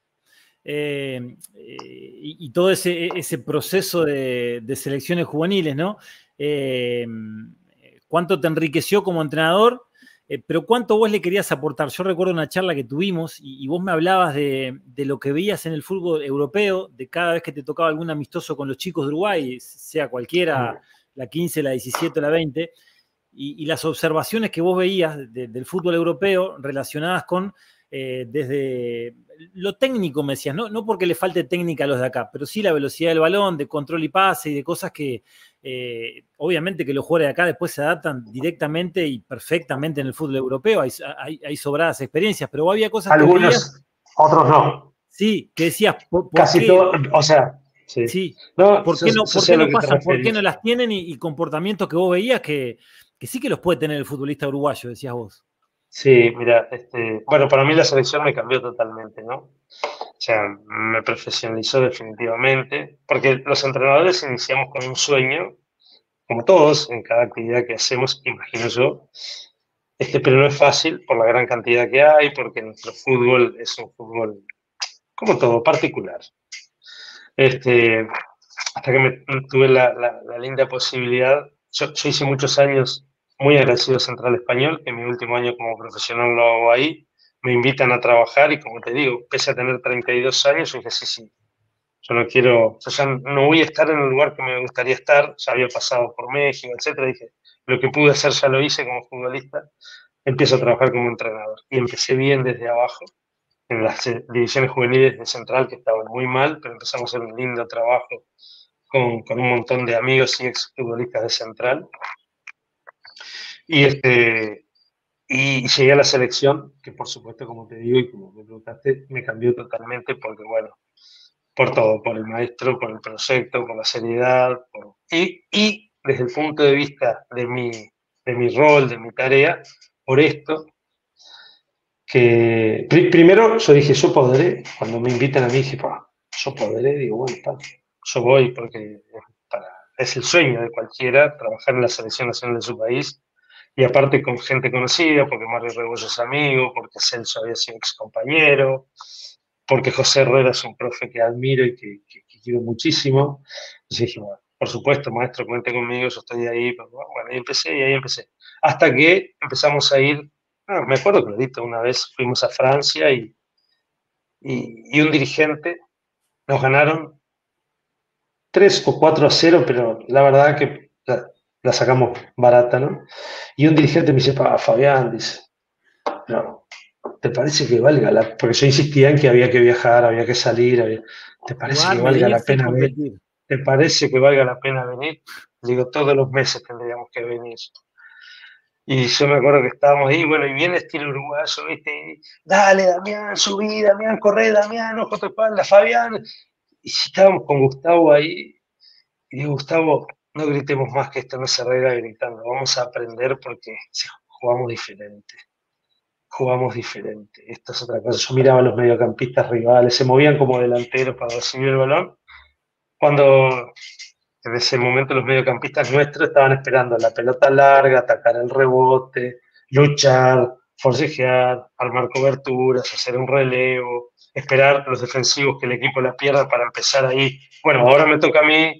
Speaker 2: Eh, eh, y, y todo ese, ese proceso de, de selecciones juveniles, ¿no? Eh, ¿Cuánto te enriqueció como entrenador? Eh, pero ¿cuánto vos le querías aportar? Yo recuerdo una charla que tuvimos y, y vos me hablabas de, de lo que veías en el fútbol europeo, de cada vez que te tocaba algún amistoso con los chicos de Uruguay, sea cualquiera, la quince, la diecisiete, la veinte, y, y las observaciones que vos veías de, del fútbol europeo relacionadas con Eh, desde lo técnico, me decías, ¿no? No porque le falte técnica a los de acá, pero sí la velocidad del balón, de control y pase y de cosas que eh, obviamente que los jugadores de acá después se adaptan directamente y perfectamente en el fútbol europeo, hay, hay, hay sobradas experiencias, pero había cosas
Speaker 3: algunos,
Speaker 2: que veías,
Speaker 3: otros no.
Speaker 2: Sí, que decías, ¿por, por
Speaker 3: Casi
Speaker 2: qué?
Speaker 3: todo, o sea, sí.
Speaker 2: Sí,
Speaker 3: No,
Speaker 2: ¿por qué no,
Speaker 3: eso,
Speaker 2: por qué no
Speaker 3: que
Speaker 2: pasan? ¿Por qué no las tienen? Y, y comportamientos que vos veías que, que sí que los puede tener el futbolista uruguayo, decías vos.
Speaker 3: Sí, mira, este, bueno, para mí la selección me cambió totalmente, ¿no? O sea, me profesionalizó definitivamente, porque los entrenadores iniciamos con un sueño, como todos, en cada actividad que hacemos, imagino yo, este, pero no es fácil por la gran cantidad que hay, porque nuestro fútbol es un fútbol, como todo, particular. Este, hasta que me, tuve la, la, la linda posibilidad, yo, yo hice muchos años muy agradecido a Central Español, que mi último año como profesional lo hago ahí, me invitan a trabajar y como te digo, pese a tener treinta y dos años, yo dije, sí, sí, yo no quiero, yo ya no voy a estar en el lugar que me gustaría estar, ya había pasado por México, etcétera, dije, lo que pude hacer ya lo hice como futbolista, empiezo a trabajar como entrenador y empecé bien desde abajo, en las divisiones juveniles de Central que estaban muy mal, pero empezamos a hacer un lindo trabajo con, con un montón de amigos y ex futbolistas de Central. Y, este, y llegué a la selección, que por supuesto, como te digo y como me preguntaste, me cambió totalmente porque, bueno, por todo, por el maestro, por el proyecto, por la seriedad, por, y, y desde el punto de vista de mi, de mi rol, de mi tarea, por esto, que pr primero yo dije, yo podré, cuando me invitan a mí, dije, yo podré, digo, bueno, está, yo voy porque para, es el sueño de cualquiera trabajar en la selección nacional de su país y aparte con gente conocida, porque Mario Rebollo es amigo, porque Celso había sido ex compañero, porque José Herrera es un profe que admiro y que, que, que quiero muchísimo. Entonces dije, bueno, por supuesto, maestro, cuente conmigo, yo estoy ahí. Pero bueno, y empecé y ahí empecé. Hasta que empezamos a ir, ah, me acuerdo clarito, una vez fuimos a Francia y, y, y un dirigente, nos ganaron tres o cuatro a cero, pero la verdad que la, la sacamos barata, ¿no? Y un dirigente me dice, ah, Fabián, dice, no, ¿te parece que valga la...? Porque yo insistía en que había que viajar, había que salir, había, ¿te parece
Speaker 2: Jugar,
Speaker 3: que valga la
Speaker 2: medirse y
Speaker 3: pena venir?
Speaker 2: competir.
Speaker 3: ¿Te parece que valga la pena venir? Digo, todos los meses tendríamos que venir. Y yo me acuerdo que estábamos ahí, bueno, y viene estilo uruguayo, ¿viste? Y, dale, Damián, subí, Damián, corre, Damián, ojo tu espalda, Fabián. Y estábamos con Gustavo ahí, y digo, Gustavo, no gritemos más, que esto no se arregla gritando, vamos a aprender porque jugamos diferente. Jugamos diferente. Esto es otra cosa. Yo miraba a los mediocampistas rivales, se movían como delanteros para recibir el balón, cuando en ese momento los mediocampistas nuestros estaban esperando la pelota larga, atacar el rebote, luchar, forcejear, armar coberturas, hacer un relevo, esperar los defensivos que el equipo la pierda para empezar ahí. Bueno, ahora me toca a mí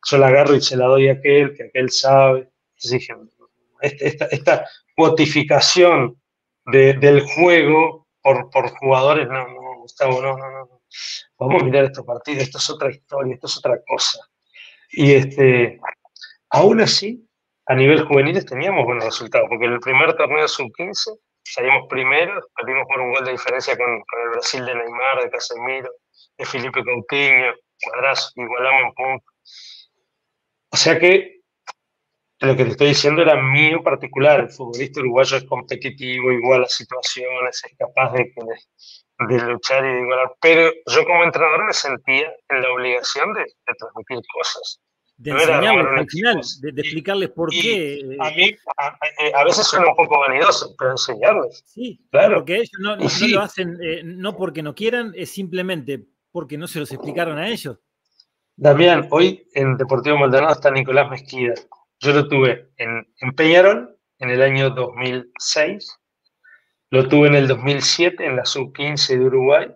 Speaker 3: yo la agarro y se la doy a aquel, que aquel sabe. Entonces dije, este, esta, esta cuotificación de, del juego por, por jugadores, no, no, Gustavo, no, no, no. Vamos a mirar estos partidos, esto es otra historia, esto es otra cosa. Y este, aún así, a nivel juveniles teníamos buenos resultados, porque en el primer torneo sub quince salimos primeros, perdimos por un gol de diferencia con, con el Brasil de Neymar, de Casemiro, de Felipe Coutinho, Cuadrazo, igualamos en puntos. O sea que lo que te estoy diciendo era mío particular. El futbolista uruguayo es competitivo, iguala situaciones, es capaz de, de, de luchar y de igualar. Pero yo como entrenador me sentía en la obligación de, de transmitir cosas.
Speaker 2: De
Speaker 3: no
Speaker 2: enseñarles al final, de, de explicarles por
Speaker 3: y
Speaker 2: qué.
Speaker 3: A mí, a, a, veces suena un poco vanidoso, pero enseñarles.
Speaker 2: Sí,
Speaker 3: claro.
Speaker 2: Porque ellos no, no,
Speaker 3: sí.
Speaker 2: no lo hacen, eh, no porque no quieran, es simplemente porque no se los explicaron a ellos.
Speaker 3: Damián, hoy en Deportivo Maldonado está Nicolás Mezquida. Yo lo tuve en, en Peñarol en el año dos mil seis, lo tuve en el dos mil siete en la sub quince de Uruguay.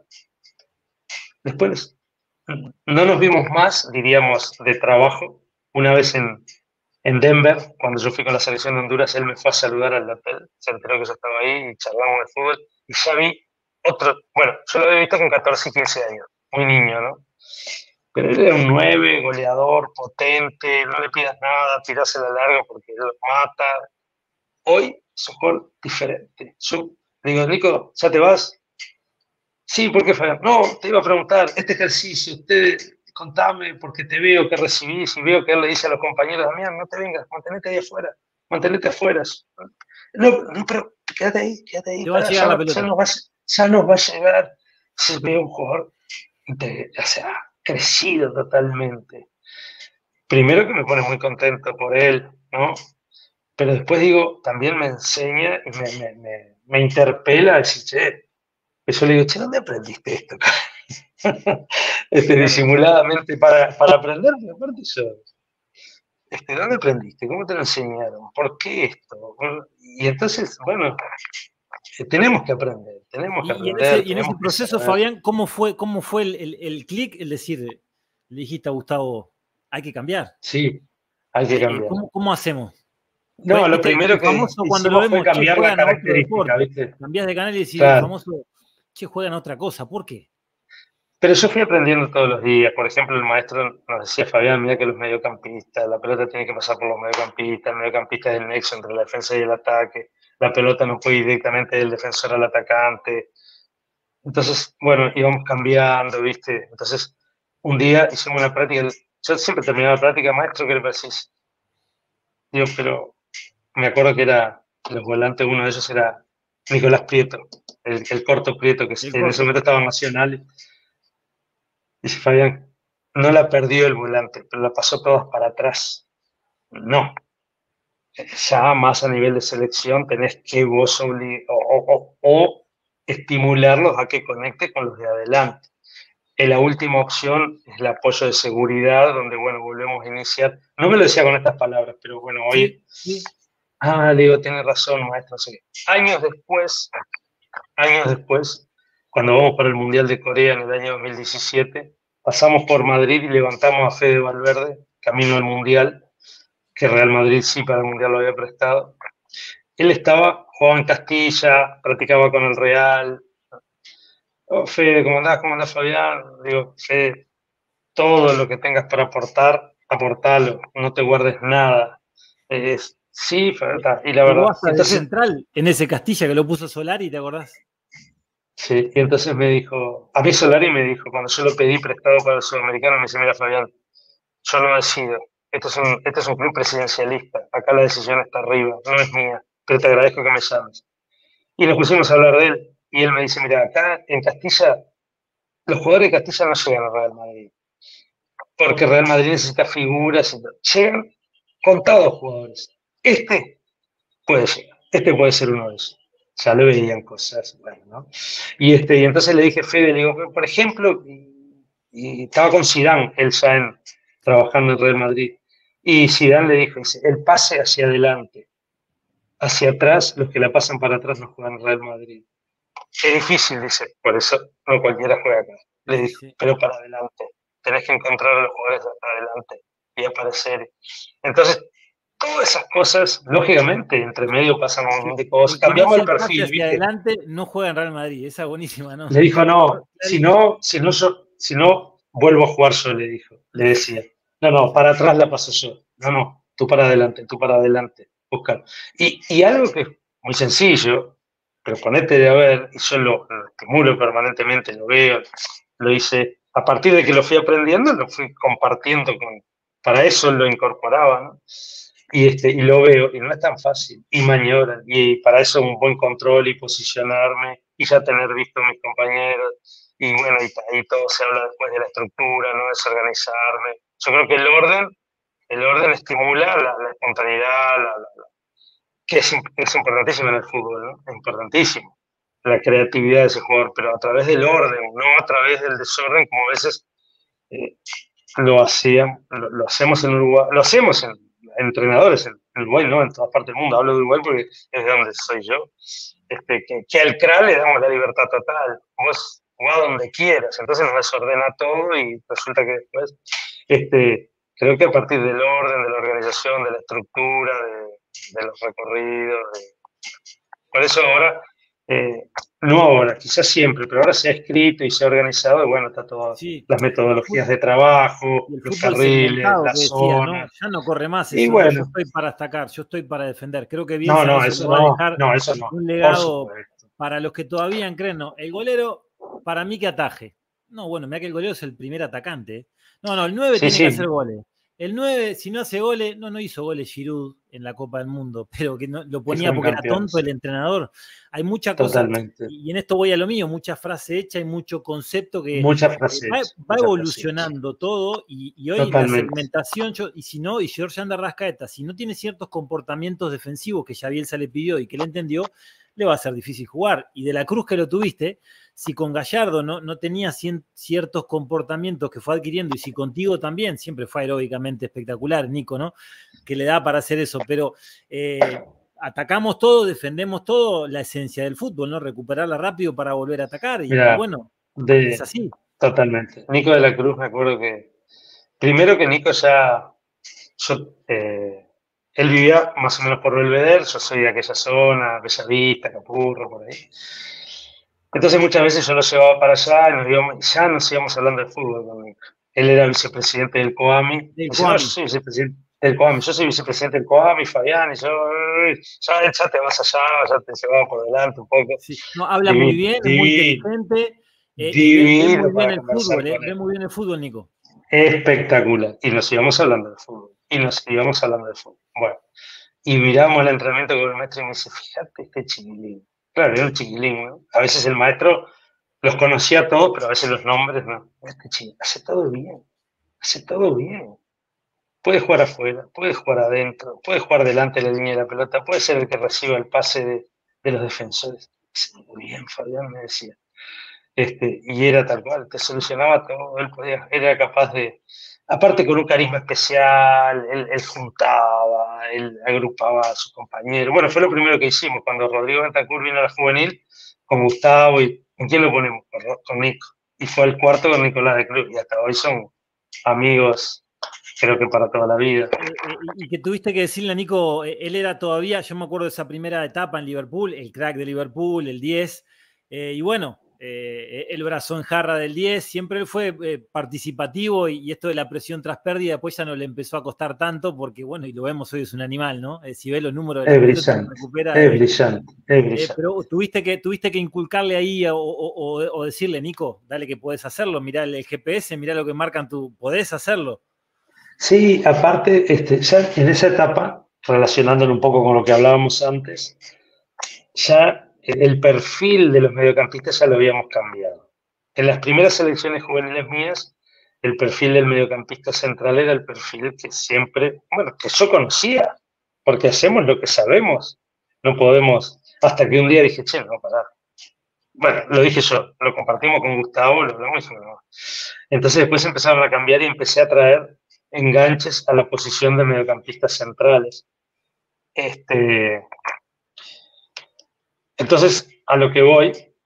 Speaker 3: Después no nos vimos más, diríamos, de trabajo. Una vez en, en Denver, cuando yo fui con la selección de Honduras, él me fue a saludar al hotel, se enteró que yo estaba ahí y charlamos de fútbol, y ya vi otro, bueno, yo lo había visto con catorce y quince años, muy niño, ¿no? Pero él era un nueve, goleador, potente, no le pidas nada, tirásela larga porque él lo mata. Hoy es un jugador diferente. Yo digo, Nico, ¿ya te vas? Sí, ¿por qué, Fabián? No, te iba a preguntar, este ejercicio, usted, contame, porque te veo que recibís y veo que él le dice a los compañeros, Damián, no te vengas, mantenete ahí afuera, mantenete afuera. No, no, pero quédate ahí, quédate ahí.
Speaker 2: Para, ya,
Speaker 3: no, ya, nos va, ya nos va a llegar. Se ve un jugador, de, o sea, crecido totalmente. Primero que me pone muy contento por él, ¿no? Pero después digo, también me enseña y me, me, me, me interpela a decir, che, yo le digo, che, ¿dónde aprendiste esto? este, disimuladamente para, para aprender, pero aparte yo, este, ¿dónde aprendiste? ¿Cómo te lo enseñaron? ¿Por qué esto? Y entonces, bueno, tenemos que aprender, tenemos que
Speaker 2: y,
Speaker 3: aprender.
Speaker 2: Y en ese, y en ese proceso, Fabián, ¿cómo fue, cómo fue el, el, el clic? El decir, le dijiste a Gustavo, hay que cambiar.
Speaker 3: Sí, hay que cambiar.
Speaker 2: ¿Cómo, cómo hacemos?
Speaker 3: No, pues, lo primero que
Speaker 2: famoso cuando lo vemos,
Speaker 3: fue cambiar la característica, ¿viste?
Speaker 2: Cambiás de canal y decís,
Speaker 3: claro.
Speaker 2: El famoso, che, juegan otra cosa, ¿por qué?
Speaker 3: Pero yo fui aprendiendo todos los días. Por ejemplo, el maestro nos decía, Fabián, mira que los mediocampistas, la pelota tiene que pasar por los mediocampistas, el mediocampista es el nexo entre la defensa y el ataque, la pelota no puede ir directamente del defensor al atacante. Entonces, bueno, íbamos cambiando, ¿viste? Entonces, un día hicimos una práctica, yo siempre terminaba la práctica, maestro, ¿qué le parece? Digo, pero me acuerdo que era, los volantes, uno de ellos era Nicolás Prieto, el, el corto Prieto, que en corto. Ese momento estaba en Nacional. Dice, Fabián, no la perdió el volante, pero la pasó todas para atrás. No. Ya más a nivel de selección tenés que vos obligar o, o, o estimularlos a que conecte con los de adelante. En la última opción es el apoyo de seguridad, donde, bueno, volvemos a iniciar. No me lo decía con estas palabras, pero bueno, hoy... Sí, sí. Ah, le digo, tiene razón, maestro. No sé. Años después, años después, cuando vamos para el Mundial de Corea en el año dos mil diecisiete, pasamos por Madrid y levantamos a Fede Valverde, camino al Mundial, que Real Madrid sí para el Mundial lo había prestado. Él estaba, jugaba en Castilla, practicaba con el Real. Oh, Fede, ¿cómo andás? ¿Cómo andás, Fabián? Digo, Fede, todo lo que tengas para aportar, aportalo, no te guardes nada. Es, sí, y la verdad.
Speaker 2: Entonces, central en ese Castilla que lo puso Solari, ¿te acordás?
Speaker 3: Sí, y entonces me dijo, a mí Solari me dijo, cuando yo lo pedí prestado para el Sudamericano, me dice, mira, Fabián, yo no decido, esto es un, este es un club presidencialista, acá la decisión está arriba, no es mía, pero te agradezco que me llames. Y nos pusimos a hablar de él, y él me dice, mira, acá en Castilla, los jugadores de Castilla no llegan a Real Madrid, porque Real Madrid necesita figuras, llegan contados jugadores. Este puede llegar, este puede ser uno de esos. Ya le veían cosas, bueno, ¿no? Y, este, y entonces le dije, Fede, le digo, por ejemplo, y, y estaba con Zidane, él ya en, trabajando en Real Madrid, y Zidane le dijo, dice, el pase hacia adelante, hacia atrás, los que la pasan para atrás no juegan en Real Madrid. Es difícil, dice, por eso no cualquiera juega acá. Le dijo, sí. Pero para adelante, tenés que encontrar a los jugadores para adelante. y aparecer. Entonces, todas esas cosas, lógicamente, entre medio pasan un montón de cosas. Cambiamos el, el perfil,
Speaker 2: hacia
Speaker 3: ¿viste?
Speaker 2: adelante no juega en Real Madrid, esa es buenísima, ¿no?
Speaker 3: Le dijo, no, si no, si no, yo, si no, vuelvo a jugar yo, le dijo, le decía. No, no, para atrás la paso yo. No, no, tú para adelante, tú para adelante, buscar. Y, y algo que es muy sencillo, pero ponete de a ver, y yo lo, lo estimulo permanentemente, lo veo, lo hice, a partir de que lo fui aprendiendo, lo fui compartiendo con, para eso lo incorporaba, ¿no? Y, este, y lo veo, y no es tan fácil, y maniobran, y para eso un buen control y posicionarme, y ya tener visto a mis compañeros, y bueno, y ahí todo se habla después de la estructura, no desorganizarme. Yo creo que el orden, el orden estimula la, la espontaneidad, la, la, la, que es, es importantísimo en el fútbol, ¿no? Es importantísimo la creatividad de ese jugador, pero a través del orden, no a través del desorden, como a veces eh, lo, hacían, lo, lo hacemos en Uruguay, lo hacemos en entrenadores en Uruguay, no en todas partes del mundo, hablo de Uruguay porque es de donde soy yo, este, que, que al C R A le damos la libertad total, vos jugá donde quieras, entonces nos desordena todo y resulta que después, este, creo que a partir del orden, de la organización, de la estructura, de, de los recorridos, de, por eso ahora, eh, no ahora, quizás siempre, pero ahora se ha escrito y se ha organizado, y bueno, está todas
Speaker 2: sí,
Speaker 3: las metodologías de trabajo,
Speaker 2: el
Speaker 3: los carriles, las
Speaker 2: decía,
Speaker 3: zonas.
Speaker 2: ¿no? Ya no corre más
Speaker 3: y
Speaker 2: eso,
Speaker 3: bueno,
Speaker 2: yo estoy para atacar, yo estoy para defender. Creo que bien
Speaker 3: no, no, eso
Speaker 2: va a
Speaker 3: no,
Speaker 2: dejar
Speaker 3: no, eso no,
Speaker 2: un legado para los que todavía creen, no, el golero, para mí que ataje. No, bueno, mira que el golero es el primer atacante. ¿eh? No, no, el nueve sí, tiene sí. que hacer goles. El nueve, si no hace goles, no, no hizo goles Giroud en la Copa del Mundo, pero que no, lo ponía porque campeón, era tonto el entrenador. Hay mucha cosa, y en esto voy a lo mío, mucha frase hecha y mucho concepto que
Speaker 3: mucha frase
Speaker 2: va,
Speaker 3: hecha,
Speaker 2: va
Speaker 3: mucha
Speaker 2: evolucionando frase todo, y, y hoy Totalmente. La segmentación, yo, y si no, y George Ander Rascaeta, si no tiene ciertos comportamientos defensivos que ya Bielsa le pidió y que le entendió, le va a ser difícil jugar. Y de la Cruz que lo tuviste, si con Gallardo no, no tenía ciertos comportamientos que fue adquiriendo, y si contigo también, siempre fue aeróbicamente espectacular, Nico, ¿no? Que le da para hacer eso, pero eh, atacamos todo, defendemos todo, la esencia del fútbol, ¿no? Recuperarla rápido para volver a atacar, y, Mirá, y bueno, de, es así.
Speaker 3: Totalmente. Nico de la Cruz, me acuerdo que, primero que Nico ya, yo, eh, él vivía más o menos por Belvedere, yo soy de aquella zona, Bellavista, Capurro, por ahí. Entonces muchas veces yo lo llevaba para allá y nos íbamos, ya nos íbamos hablando de fútbol con Nico. Él era vicepresidente del COAMI.
Speaker 2: Del
Speaker 3: Dice, no, yo soy vicepresidente del COAMI, yo soy vicepresidente del COAMI, Fabián, y yo, ya, ya te vas allá, ya te llevaba por delante un poco.
Speaker 2: Sí. No, habla divino, muy bien, es muy inteligente. Eh, y ve, ve muy bien el fútbol, eh, ve muy bien el fútbol, Nico.
Speaker 3: Espectacular. Y nos íbamos hablando de fútbol. Y nos íbamos hablando de fútbol. Bueno. Y miramos el entrenamiento con el maestro y me dice, fíjate este chiquilín. Claro, era un chiquilín, ¿no? A veces el maestro los conocía a todos, pero a veces los nombres no. Este chiquilín hace todo bien. Hace todo bien. Puede jugar afuera, puede jugar adentro, puede jugar delante de la línea de la pelota, puede ser el que reciba el pase de, de los defensores. Hace muy bien, Fabián, me decía. Este, y era tal cual, te solucionaba todo, él podía, era capaz de, aparte con un carisma especial, él, él juntaba, él agrupaba a sus compañeros. Bueno, fue lo primero que hicimos, cuando Rodrigo Bentancur vino a la juvenil, con Gustavo, y ¿en quién lo ponemos? Con, con Nico. Y fue el cuarto con Nicolás de Cruz, y hasta hoy son amigos, creo que para toda la vida.
Speaker 2: Eh, eh, y que tuviste que decirle a Nico, eh, él era todavía, yo me acuerdo de esa primera etapa en Liverpool, el crack de Liverpool, el diez, eh, y bueno, Eh, el brazo en jarra del diez, siempre él fue eh, participativo, y, y esto de la presión tras pérdida después ya no le empezó a costar tanto, porque bueno, y lo vemos hoy, es un animal, ¿no? Eh, si ve los números de
Speaker 3: la pelota, recupera. Es brillante, es brillante.
Speaker 2: Eh, pero tuviste que, tuviste que inculcarle ahí o, o, o, o decirle, Nico, dale que podés hacerlo, mirá el G P S, mirá lo que marcan tú, podés hacerlo.
Speaker 3: Sí, aparte, este, ya en esa etapa, relacionándolo un poco con lo que hablábamos antes, ya el perfil de los mediocampistas ya lo habíamos cambiado. En las primeras selecciones juveniles mías, el perfil del mediocampista central era el perfil que siempre, bueno, que yo conocía, porque hacemos lo que sabemos. No podemos, hasta que un día dije, che, no, pará. Bueno, lo dije yo, lo compartimos con Gustavo, lo hablamos y no. Entonces después empezaron a cambiar y empecé a traer enganches a la posición de mediocampistas centrales. Este... Entonces, a lo que voy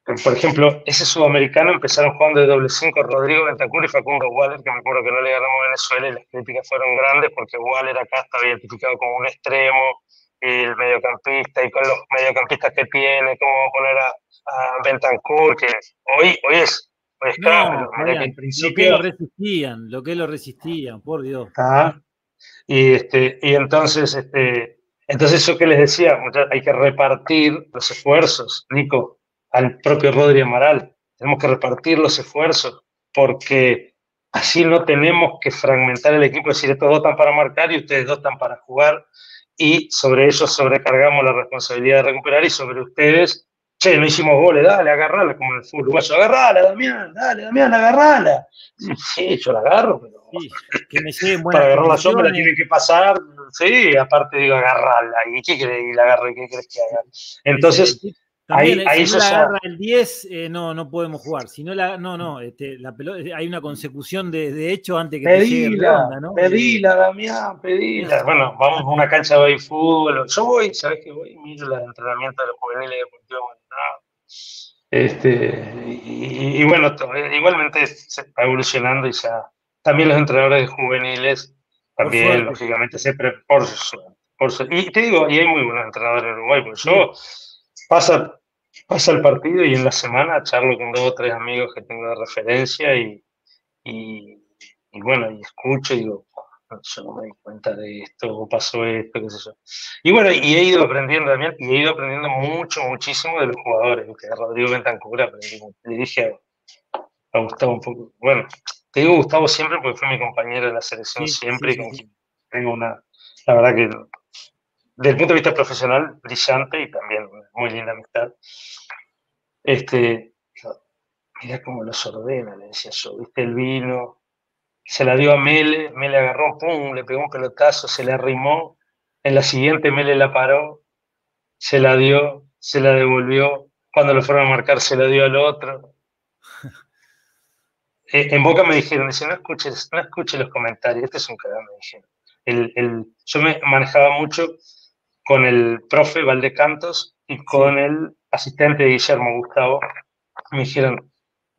Speaker 3: por ejemplo, ese sudamericano empezaron jugando de doble cinco Rodrigo Bentancur y Facundo Waller, que me acuerdo que no le ganamos a Venezuela y las críticas fueron grandes porque Waller acá estaba identificado como un extremo, y el mediocampista, y con los mediocampistas que tiene, cómo poner a, a Bentancur, que hoy, hoy es, hoy es clave,
Speaker 2: No,
Speaker 3: mira que
Speaker 2: Fabián,
Speaker 3: al principio...
Speaker 2: lo que lo resistían, lo que lo resistían, por Dios.
Speaker 3: Ah, y, este, y entonces, este, entonces eso que les decía, muchachos, hay que repartir los esfuerzos, Nico, al propio Rodri Amaral. Tenemos que repartir los esfuerzos porque así no tenemos que fragmentar el equipo, es decir, estos dos están para marcar y ustedes dos están para jugar, y sobre ellos sobrecargamos la responsabilidad de recuperar, y sobre ustedes, che, no hicimos goles, dale, agarrala, como en el fútbol uruguayo, agarrala, Damián, dale, Damián, agarrala. Sí, yo la agarro, pero
Speaker 2: sí, que me lleguen buenas
Speaker 3: para agarrar la sombra la
Speaker 2: condiciones.
Speaker 3: tienen que pasar, sí, aparte digo, agarrarla, ¿y qué querés? Y la agarro, ¿y qué querés que haga? Entonces,
Speaker 2: Sí, sí. También,
Speaker 3: ahí,
Speaker 2: eh,
Speaker 3: ahí
Speaker 2: si
Speaker 3: eso
Speaker 2: no la
Speaker 3: ya...
Speaker 2: agarra el diez, eh, no, no podemos jugar. Si no la, no, no, este, la pelota, hay una consecución de, de hecho antes que te llegue
Speaker 3: Pedila,
Speaker 2: redonda, ¿no?
Speaker 3: pedila, Damián, pedila.
Speaker 2: Es-
Speaker 3: Bueno, vamos a una cancha de fútbol. Yo voy, ¿sabes qué voy? Miro los entrenamientos de los juveniles deportivos Maldonado. Este, y, y bueno, to- igualmente se va evolucionando y ya. También los entrenadores de juveniles,
Speaker 2: por
Speaker 3: también,
Speaker 2: suerte.
Speaker 3: lógicamente, se pre- por suerte. Por su- y te digo, y hay muy buenos entrenadores en Uruguay, porque
Speaker 2: Sí.
Speaker 3: yo pasa, pasa el partido y en la semana charlo con dos o tres amigos que tengo de referencia y, y, y bueno, y escucho y digo, "Oh, yo no me di cuenta de esto, o pasó esto, qué sé yo". Y bueno, y he ido aprendiendo también, y he ido aprendiendo mucho, muchísimo de los jugadores, que a Rodrigo Bentancur aprendí, le dije a, a Gustavo un poco, bueno, te digo Gustavo siempre porque fue mi compañero de la selección
Speaker 2: Sí,
Speaker 3: siempre,
Speaker 2: sí,
Speaker 3: y con
Speaker 2: sí, sí.
Speaker 3: quien tengo una, la verdad que desde el punto de vista profesional, brillante y también una muy linda amistad. Este, mirá cómo los ordena, le decía yo, viste el vino, se la dio a Mele, Mele agarró, pum, le pegó un pelotazo, se le arrimó, en la siguiente Mele la paró, se la dio, se la devolvió, cuando lo fueron a marcar se la dio al otro. Eh, en Boca me dijeron, dice, no escuches, no escuches los comentarios, este es un cagón, me dijeron. El, el, yo me manejaba mucho con el profe Valdecantos y con
Speaker 2: Sí.
Speaker 3: el asistente de Guillermo, Gustavo. Me dijeron,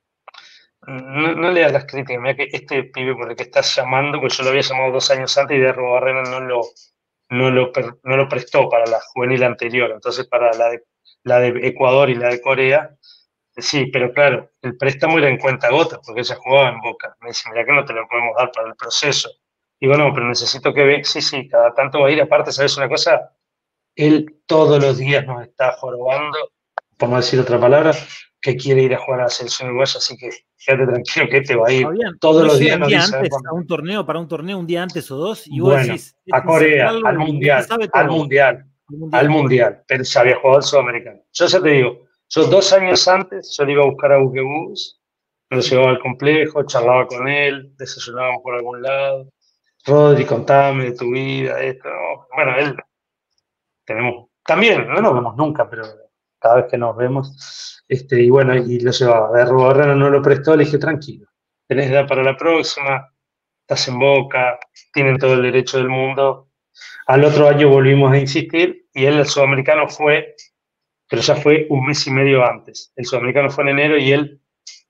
Speaker 3: no, no leas las críticas, mira que este pibe por el que estás llamando, pues yo lo había llamado dos años antes y de Barrena no lo, no, lo, no lo prestó para la juvenil anterior, entonces para la de, la de Ecuador y la de Corea, sí, pero claro, el préstamo era en cuenta gotas, porque ella jugaba en Boca. Me dice, mira que no te lo podemos dar para el proceso. Digo, no, pero necesito que ve, sí, sí, cada tanto va a ir, aparte, ¿sabes una cosa? Él todos los días nos está jorobando, por no decir otra palabra, que quiere ir a jugar a la selección uruguaya, así que quédate tranquilo que te va a ir.
Speaker 2: Fabián,
Speaker 3: Todos
Speaker 2: ¿no
Speaker 3: los
Speaker 2: llega
Speaker 3: días
Speaker 2: un
Speaker 3: nos
Speaker 2: día
Speaker 3: dice,
Speaker 2: antes
Speaker 3: cuando...
Speaker 2: a un torneo, para un torneo, un día antes o dos? Y vos
Speaker 3: Bueno,
Speaker 2: decís,
Speaker 3: a
Speaker 2: es
Speaker 3: Corea,
Speaker 2: insertarlo
Speaker 3: al
Speaker 2: y usted
Speaker 3: Mundial,
Speaker 2: sabe
Speaker 3: al
Speaker 2: todo.
Speaker 3: Mundial,
Speaker 2: El mundial.
Speaker 3: al Mundial, pero se había jugado al Sudamericano. Yo ya te digo, yo dos años antes, yo le iba a buscar a Buquebus, me lo llevaba al complejo, charlaba con él, desayunábamos por algún lado. Rodri, contame de tu vida, esto, ¿no? Bueno, él, tenemos, también, no nos vemos nunca, pero cada vez que nos vemos, este, y bueno, y lo llevaba. De Barrena no lo prestó, le dije, tranquilo, tenés edad para la próxima, estás en Boca, tienen todo el derecho del mundo. Al otro año volvimos a insistir y él, el sudamericano, fue, pero ya fue un mes y medio antes. El sudamericano fue en enero y él,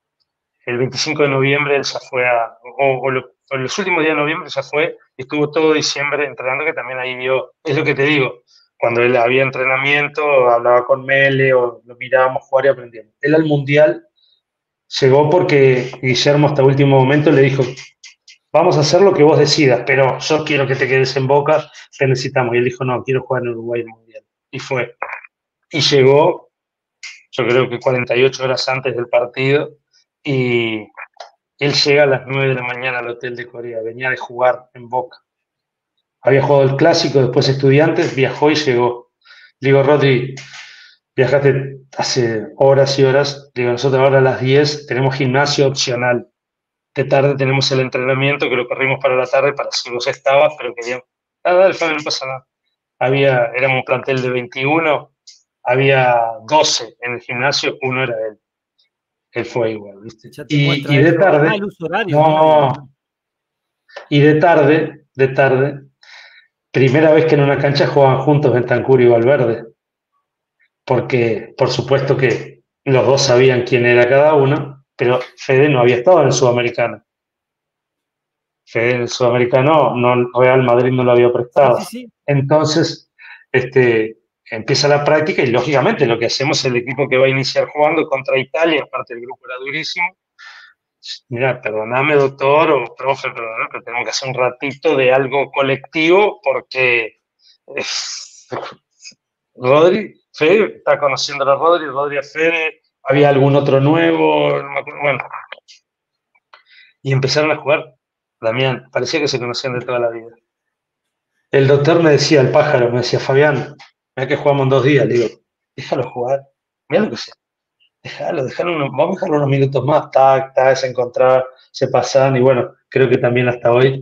Speaker 3: el veinticinco de noviembre, él ya fue a, o, o, lo, o los últimos días de noviembre ya fue, y estuvo todo diciembre entrenando, que también ahí vio, es lo que te digo, cuando él había entrenamiento, hablaba con Mele o lo mirábamos jugar y aprendíamos. Él al Mundial llegó porque Guillermo hasta último momento le dijo, vamos a hacer lo que vos decidas, pero yo quiero que te quedes en Boca, te necesitamos. Y él dijo, no, quiero jugar en Uruguay el Mundial. Y fue. Y llegó, yo creo que cuarenta y ocho horas antes del partido, y él llega a las nueve de la mañana al hotel de Corea, venía de jugar en Boca. Había jugado el Clásico, después Estudiantes, viajó y llegó. Le digo, Rodri, viajaste hace horas y horas, digo, nosotros ahora a las diez tenemos gimnasio opcional. De tarde tenemos el entrenamiento, que lo corrimos para la tarde, para si vos estabas, pero queríamos... Ah, dale, Fabio, no pasa nada. Había, éramos un plantel de veintiuno, había doce en el gimnasio, uno era él. Él fue igual, ¿viste?
Speaker 2: Ya te
Speaker 3: Y,
Speaker 2: muestra
Speaker 3: y de
Speaker 2: eso.
Speaker 3: tarde...
Speaker 2: Ah, el uso horario,
Speaker 3: No,
Speaker 2: ¿no?
Speaker 3: y de tarde, de tarde, primera vez que en una cancha juegan juntos Bentancur y Valverde. Porque, por supuesto que los dos sabían quién era cada uno, pero Fede no había estado en el Sudamericano. Fede en el Sudamericano, no, Real Madrid no lo había prestado.
Speaker 2: Sí, sí, sí.
Speaker 3: Entonces, este, empieza la práctica y lógicamente lo que hacemos, el equipo que va a iniciar jugando contra Italia, aparte el grupo era durísimo. Mira, perdóname doctor o profe, perdóname, pero tenemos que hacer un ratito de algo colectivo porque eh, Rodri, Fede, está conociendo a Rodri, Rodri a Fede, había algún otro nuevo, no me acuerdo, bueno. Y empezaron a jugar, Damián, parecía que se conocían de toda la vida. El doctor me decía, el pájaro, me decía, Fabián, mira que jugamos en dos días, le digo, déjalo jugar, mira lo que sea, déjalo, déjalo unos, vamos a dejarlo unos minutos más, tac, tac, se encontrar, se pasan, y bueno, creo que también hasta hoy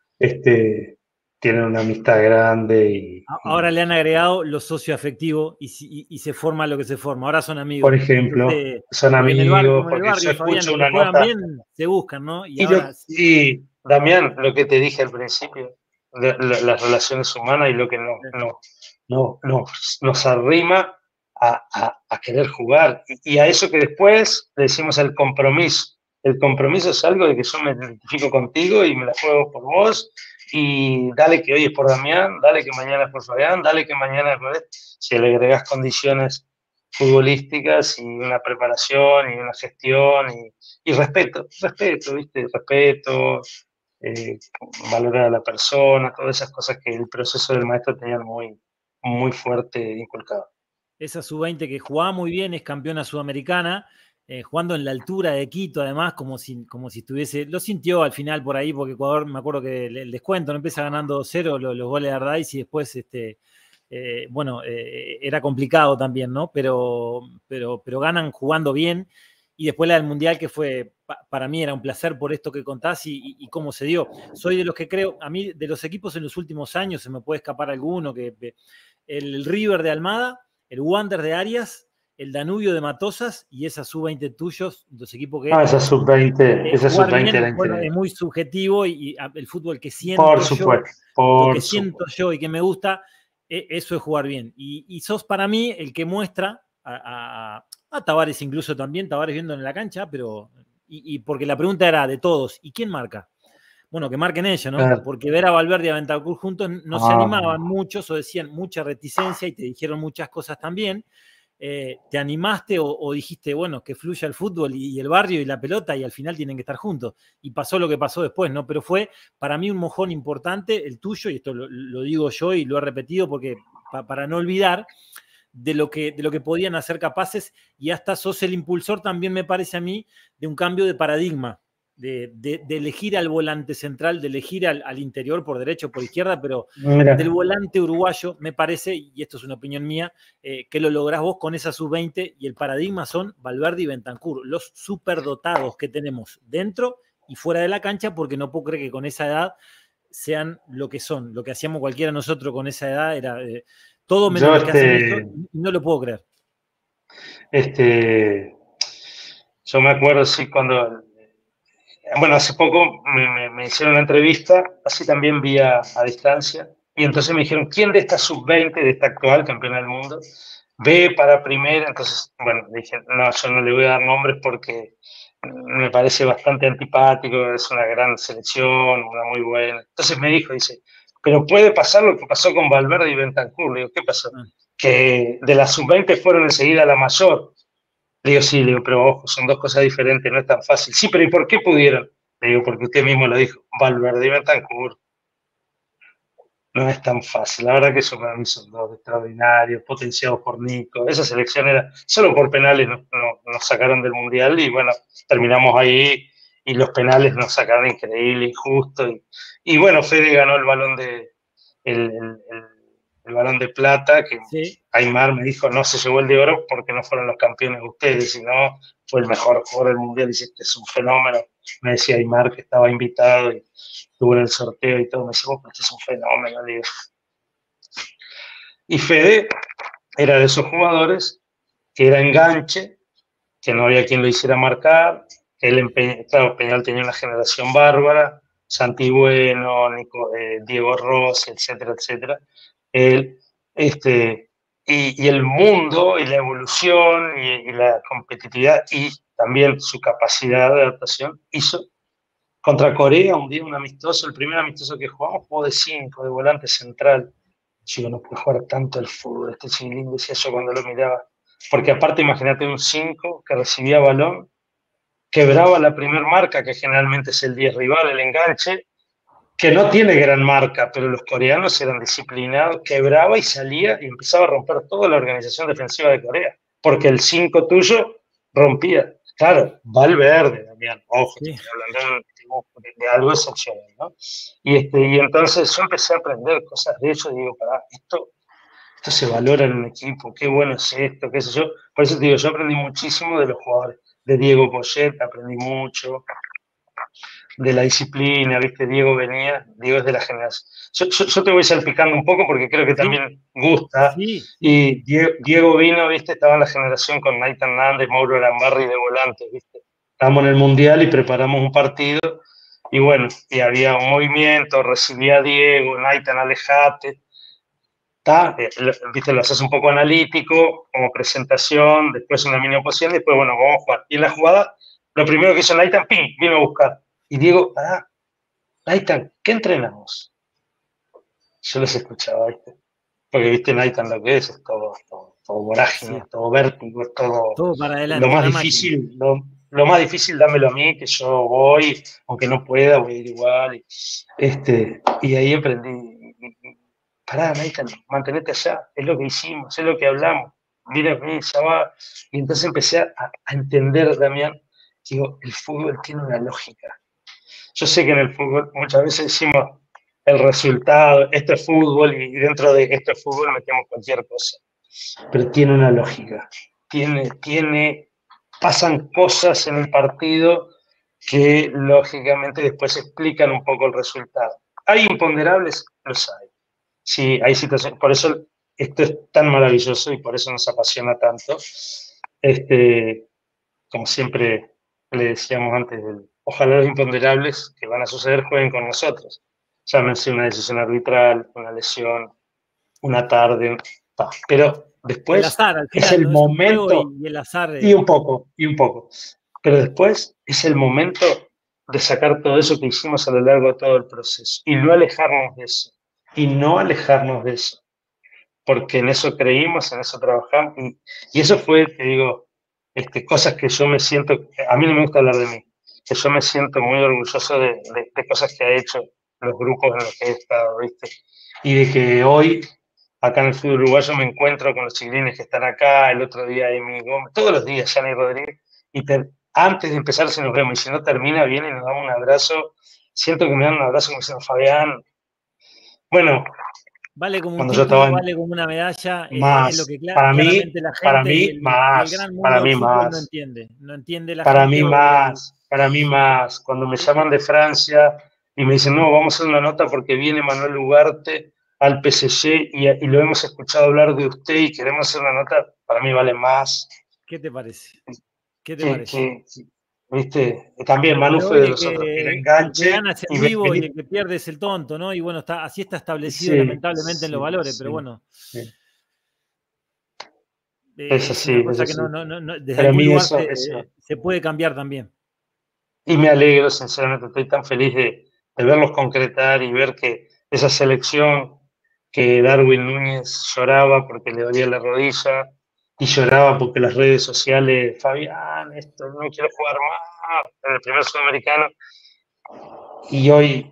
Speaker 3: este, tienen una amistad grande. Y,
Speaker 2: Ahora le han agregado los socioafectivos y, y, y se forma lo que se forma. Ahora son amigos.
Speaker 3: Por ejemplo,
Speaker 2: Entonces,
Speaker 3: son amigos,
Speaker 2: en el barrio, como en el
Speaker 3: porque
Speaker 2: barrio,
Speaker 3: yo
Speaker 2: Fabián,
Speaker 3: escucho
Speaker 2: los
Speaker 3: una
Speaker 2: que juegan
Speaker 3: nota.
Speaker 2: bien se buscan, ¿no? Y,
Speaker 3: Y,
Speaker 2: ahora
Speaker 3: lo,
Speaker 2: sí.
Speaker 3: y Damián, lo que te dije al principio, de, de, las relaciones humanas y lo que no, no, no, no, nos arrima a, a, a querer jugar. Y, y a eso que después le decimos el compromiso. El compromiso es algo de que yo me identifico contigo y me la juego por vos. Y dale que hoy es por Damián, dale que mañana es por Fabián, dale que mañana es por él. Si le agregas condiciones futbolísticas y una preparación y una gestión y, y respeto, respeto, ¿viste? Respeto, eh, valorar a la persona, todas esas cosas que el proceso del maestro tenía muy, muy fuerte inculcado.
Speaker 2: Esa sub veinte que jugaba muy bien, es campeona sudamericana, eh, jugando en la altura de Quito, además, como si, como si estuviese, lo sintió al final por ahí, porque Ecuador, me acuerdo que el, el descuento, no empieza ganando dos cero los, los goles de Ardáiz y después, este, eh, bueno, eh, era complicado también, ¿no? Pero, pero, pero ganan jugando bien. Y después la del Mundial, que fue, pa, para mí era un placer por esto que contás y, y, y cómo se dio. Soy de los que creo, a mí de los equipos en los últimos años, se me puede escapar alguno, que el, el River de Almada, el Wander de Arias, el Danubio de Matosas y esa sub veinte tuyos, los equipos que...
Speaker 3: Ah, esa sub veinte,
Speaker 2: eh,
Speaker 3: esa sub veinte
Speaker 2: bien,
Speaker 3: era
Speaker 2: bueno,
Speaker 3: increíble.
Speaker 2: es muy subjetivo y, y el fútbol que siento
Speaker 3: por supuesto,
Speaker 2: yo,
Speaker 3: por
Speaker 2: lo que
Speaker 3: supuesto.
Speaker 2: siento yo y que me gusta, eh, eso es jugar bien. Y, y sos para mí el que muestra a, a, a Tavares incluso también, Tavares viendo en la cancha, pero... Y, y porque la pregunta era de todos, ¿y quién marca? Bueno, que marquen ellos, ¿no?
Speaker 3: Claro.
Speaker 2: Porque ver a Valverde y a Bentancur juntos no
Speaker 3: Ah.
Speaker 2: se animaban muchos o decían mucha reticencia y te dijeron muchas cosas también. Eh, ¿Te animaste o, o dijiste, bueno, que fluya el fútbol y, y el barrio y la pelota y al final tienen que estar juntos? Y pasó lo que pasó después, ¿no? Pero fue para mí un mojón importante, el tuyo, y esto lo, lo digo yo y lo he repetido porque pa, para no olvidar de lo, que, de lo que podían hacer capaces y hasta sos el impulsor también me parece a mí de un cambio de paradigma. De, de, de elegir al volante central, de elegir al, al interior por derecha o por izquierda, pero
Speaker 3: Mira.
Speaker 2: del volante uruguayo, me parece, y esto es una opinión mía, eh, que lo lográs vos con esa sub veinte y el paradigma son Valverde y Bentancur, los superdotados que tenemos dentro y fuera de la cancha, porque no puedo creer que con esa edad sean lo que son. Lo que hacíamos cualquiera de nosotros con esa edad era eh, todo menos
Speaker 3: Yo
Speaker 2: lo que
Speaker 3: este,
Speaker 2: hacen ellos, y no lo puedo creer.
Speaker 3: Este, yo me acuerdo, sí, cuando... Bueno, hace poco me, me, me hicieron una entrevista, así también vía a distancia, y entonces me dijeron, ¿quién de esta sub veinte, de esta actual campeona del mundo, ve para primera? Entonces, bueno, dije, no, yo no le voy a dar nombres porque me parece bastante antipático, es una gran selección, una muy buena. Entonces me dijo, dice, pero puede pasar lo que pasó con Valverde y Bentancur. Le digo, ¿qué pasó? Ah. Que de la sub veinte fueron enseguida a la mayor. Le digo, sí, le digo, pero ojo, son dos cosas diferentes, no es tan fácil. Sí, pero ¿y por qué pudieron? Le digo, porque usted mismo lo dijo, Valverde y Bentancur. No es tan fácil. La verdad que eso para mí son dos extraordinarios, potenciados por Nico. Esa selección era, solo por penales nos, nos, nos sacaron del Mundial y bueno, terminamos ahí y los penales nos sacaron increíble, injusto. Y, y bueno, Fede ganó el balón de, el, el, el, el balón de plata, que sí. Aymar me dijo, no se llevó el de oro porque no fueron los campeones ustedes, sino fue el mejor jugador del Mundial. Dice, este es un fenómeno. Me decía Aymar que estaba invitado y estuvo en el sorteo y todo. Me decía, oh, este es un fenómeno. Digo. Y Fede era de esos jugadores que era enganche, que no había quien lo hiciera marcar. Él en Peñal, claro, Peñal tenía una generación bárbara, Santi Bueno, Nico, eh, Diego Rossi, etcétera, etcétera. Él este, y, y el mundo y la evolución y, y la competitividad y también su capacidad de adaptación hizo contra Corea un día un amistoso, el primer amistoso que jugamos, jugó de cinco, de volante central. Yo no puedo jugar tanto el fútbol, este chiquilín, decía yo cuando lo miraba. Porque aparte, imagínate un cinco que recibía balón, quebraba la primer marca, que generalmente es el diez rival, el enganche, que no tiene gran marca, pero los coreanos eran disciplinados, quebraba y salía y empezaba a romper toda la organización defensiva de Corea, porque el cinco tuyo rompía. Claro, Valverde, Damián, ojo,
Speaker 2: Sí.
Speaker 3: estoy hablando de, de algo excepcional, ¿no? Y, este, y entonces yo empecé a aprender cosas de eso y digo, pará, esto, esto se valora en un equipo, qué bueno es esto, qué sé yo. Por eso te digo, yo aprendí muchísimo de los jugadores. De Diego Poyet aprendí mucho, de la disciplina, ¿viste? Diego venía, Diego es de la generación. Yo, yo, yo te voy salpicando un poco porque creo que
Speaker 2: Sí.
Speaker 3: también gusta.
Speaker 2: Sí, sí.
Speaker 3: Y Diego, Diego vino, ¿viste? Estaba en la generación con Nathan Nández, Mauro Arambarri de volantes, ¿viste? Estábamos en el Mundial y preparamos un partido. Y bueno, y había un movimiento, recibía a Diego, Nathan, alejate. Está, eh, ¿viste? Lo haces un poco analítico, como presentación, después una mini oposición, y después, bueno, vamos a jugar. Y en la jugada, lo primero que hizo Nathan, ¡pim!, vino a buscar. Y Diego, pará, Nathan, ¿qué entrenamos? Yo los escuchaba, ¿viste? Porque, ¿viste, Nathan, lo que es? Es todo, todo, todo vorágine,
Speaker 2: Sí.
Speaker 3: todo vértigo, es todo...
Speaker 2: Todo para adelante.
Speaker 3: Lo más
Speaker 2: una
Speaker 3: difícil, lo, lo más difícil, dámelo a mí, que yo voy, aunque no pueda, voy a ir igual. Y, este, y ahí aprendí. Pará, Nathan, mantenete allá, es lo que hicimos, es lo que hablamos. Mira a mí, ya va. Y entonces empecé a, a entender, Damián, digo, el fútbol tiene una lógica. Yo sé que en el fútbol muchas veces decimos el resultado, esto es fútbol, y dentro de esto es fútbol metemos cualquier cosa. Pero tiene una lógica. Tiene, tiene, pasan cosas en el partido que lógicamente después explican un poco el resultado. ¿Hay imponderables? Los hay. Sí, hay situaciones. Por eso esto es tan maravilloso y por eso nos apasiona tanto. Este, como siempre le decíamos antes, del, ojalá los imponderables que van a suceder jueguen con nosotros. Llámense una decisión arbitral, una lesión, una tarde, pa. Pero después
Speaker 2: el azar, al final,
Speaker 3: es el
Speaker 2: ¿no?
Speaker 3: momento,
Speaker 2: Es un y, y el azar.
Speaker 3: Eh, y un poco, y un poco. Pero después es el momento de sacar todo eso que hicimos a lo largo de todo el proceso y no alejarnos de eso. Y no alejarnos de eso. Porque en eso creímos, en eso trabajamos. Y, y eso fue, te digo, este, cosas que yo me siento, a mí no me gusta hablar de mí, que yo me siento muy orgulloso de, de, de cosas que ha hecho los grupos en los que he estado, ¿viste? Y de que hoy, acá en el fútbol uruguayo, me encuentro con los chiquilines que están acá, el otro día Emi Gómez, todos los días, Yanni Rodríguez, y te, antes de empezar si nos vemos, y si no termina bien y nos damos un abrazo, siento que me dan un abrazo como diciendo, Fabián, bueno,
Speaker 2: vale como un
Speaker 3: cuando yo
Speaker 2: título,
Speaker 3: estaba en,
Speaker 2: vale como una medalla,
Speaker 3: más,
Speaker 2: eh, es lo que cla
Speaker 3: para
Speaker 2: claramente
Speaker 3: mí,
Speaker 2: la gente
Speaker 3: para mí,
Speaker 2: y el,
Speaker 3: más,
Speaker 2: y el gran mundo
Speaker 3: para
Speaker 2: del
Speaker 3: mí
Speaker 2: fútbol
Speaker 3: más,
Speaker 2: no entiende, no entiende la
Speaker 3: para
Speaker 2: gente.
Speaker 3: mí
Speaker 2: O,
Speaker 3: más, para mí más. Cuando me llaman de Francia y me dicen, no, vamos a hacer una nota porque viene Manuel Ugarte al P S G y, y lo hemos escuchado hablar de usted y queremos hacer una nota, para mí vale más.
Speaker 2: ¿Qué te parece? ¿Qué te
Speaker 3: Que,
Speaker 2: parece?
Speaker 3: que, ¿viste? También Manu
Speaker 2: Pero
Speaker 3: fue de
Speaker 2: oye,
Speaker 3: los otros, que el
Speaker 2: que el que
Speaker 3: enganche
Speaker 2: gana es el
Speaker 3: y
Speaker 2: vivo y
Speaker 3: vení,
Speaker 2: el que pierde es el tonto, ¿no? Y bueno, está, así está establecido
Speaker 3: sí,
Speaker 2: lamentablemente en los
Speaker 3: sí,
Speaker 2: valores,
Speaker 3: sí,
Speaker 2: pero bueno,
Speaker 3: sí.
Speaker 2: eh,
Speaker 3: Es
Speaker 2: es una
Speaker 3: así, es
Speaker 2: cosa que
Speaker 3: así.
Speaker 2: no, no, no, no- desde
Speaker 3: Pero a
Speaker 2: algún
Speaker 3: mí
Speaker 2: lugar
Speaker 3: eso,
Speaker 2: se,
Speaker 3: eso.
Speaker 2: se puede cambiar también.
Speaker 3: Y me alegro, sinceramente, estoy tan feliz de, de verlos concretar y ver que esa selección que Darwin Núñez lloraba porque le dolía la rodilla y lloraba porque las redes sociales, Fabián, esto no quiero jugar más, en el primer sudamericano. Y hoy,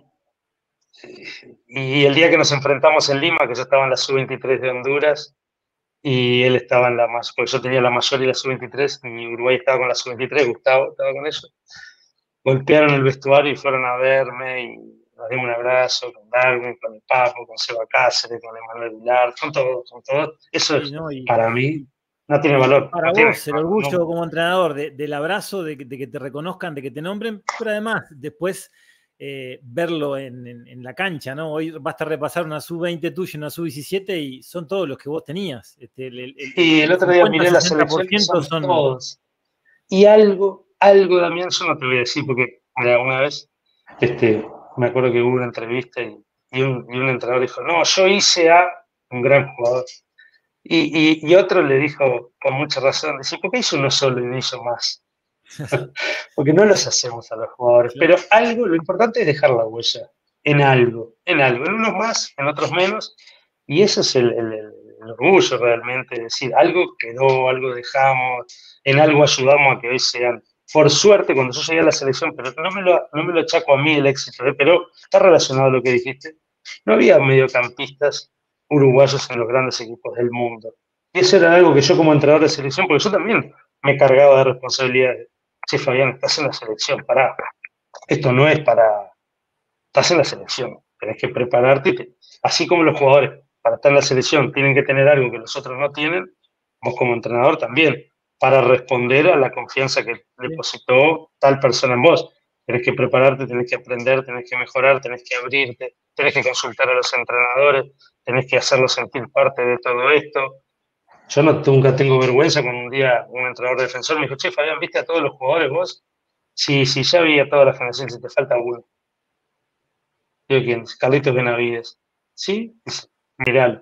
Speaker 3: y el día que nos enfrentamos en Lima, que yo estaba en la sub veintitrés de Honduras, y él estaba en la más, porque yo tenía la mayor y la sub veintitrés, y Uruguay estaba con la sub veintitrés, Gustavo estaba con ellos. Golpearon el vestuario y fueron a verme y nos dimos un abrazo con Darwin, con el Papo, con Seba Cáceres, con Emanuel Vilar, con todos, con todos. Eso
Speaker 2: Sí,
Speaker 3: es,
Speaker 2: ¿no? Y,
Speaker 3: para mí, no tiene
Speaker 2: y, y
Speaker 3: valor.
Speaker 2: para
Speaker 3: No tiene,
Speaker 2: vos, el
Speaker 3: no,
Speaker 2: orgullo
Speaker 3: no.
Speaker 2: como entrenador de, del abrazo, de, de que te reconozcan, de que te nombren, pero además después eh, verlo en, en, en la cancha, ¿no? Hoy basta repasar una sub veinte tuya y una sub diecisiete y son todos los que vos tenías. Este, el, el,
Speaker 3: Y el otro día miré la selección y son,
Speaker 2: son
Speaker 3: todos. Y algo, algo, Damián, yo no te voy a decir, porque mira, una vez este, me acuerdo que hubo una entrevista y, y, un, y un entrenador dijo, no, yo hice a un gran jugador. Y, y, y otro le dijo con mucha razón, dice, ¿por qué hizo uno solo y no hizo más? Porque no los hacemos a los jugadores,
Speaker 2: Claro.
Speaker 3: pero algo, lo importante es dejar la huella en algo, en algo, en unos más, en otros menos, y eso es el, el, el orgullo realmente, decir, algo quedó, algo dejamos, en algo ayudamos a que hoy sean, por suerte, cuando yo llegué a la selección, pero no me lo, no me lo achaco a mí el éxito, ¿eh? Pero está relacionado a lo que dijiste, no había mediocampistas uruguayos en los grandes equipos del mundo, y eso era algo que yo como entrenador de selección, porque yo también me cargaba de responsabilidades. Sí, Fabián, estás en la selección, pará. Esto no es para... Estás en la selección, tenés que prepararte. Te, así como los jugadores, para estar en la selección, tienen que tener algo que los otros no tienen, vos como entrenador también, para responder a la confianza que depositó tal persona en vos. Tenés que prepararte, tenés que aprender, tenés que mejorar, tenés que abrirte, tenés que consultar a los entrenadores, tenés que hacerlos sentir parte de todo esto. Yo no, nunca tengo vergüenza cuando un día un entrenador defensor me dijo, che, Fabián, ¿viste a todos los jugadores vos? Sí, sí, ya vi a toda la generación, si te falta uno. Digo, ¿quién? Carlitos Benavides. Sí, miralo.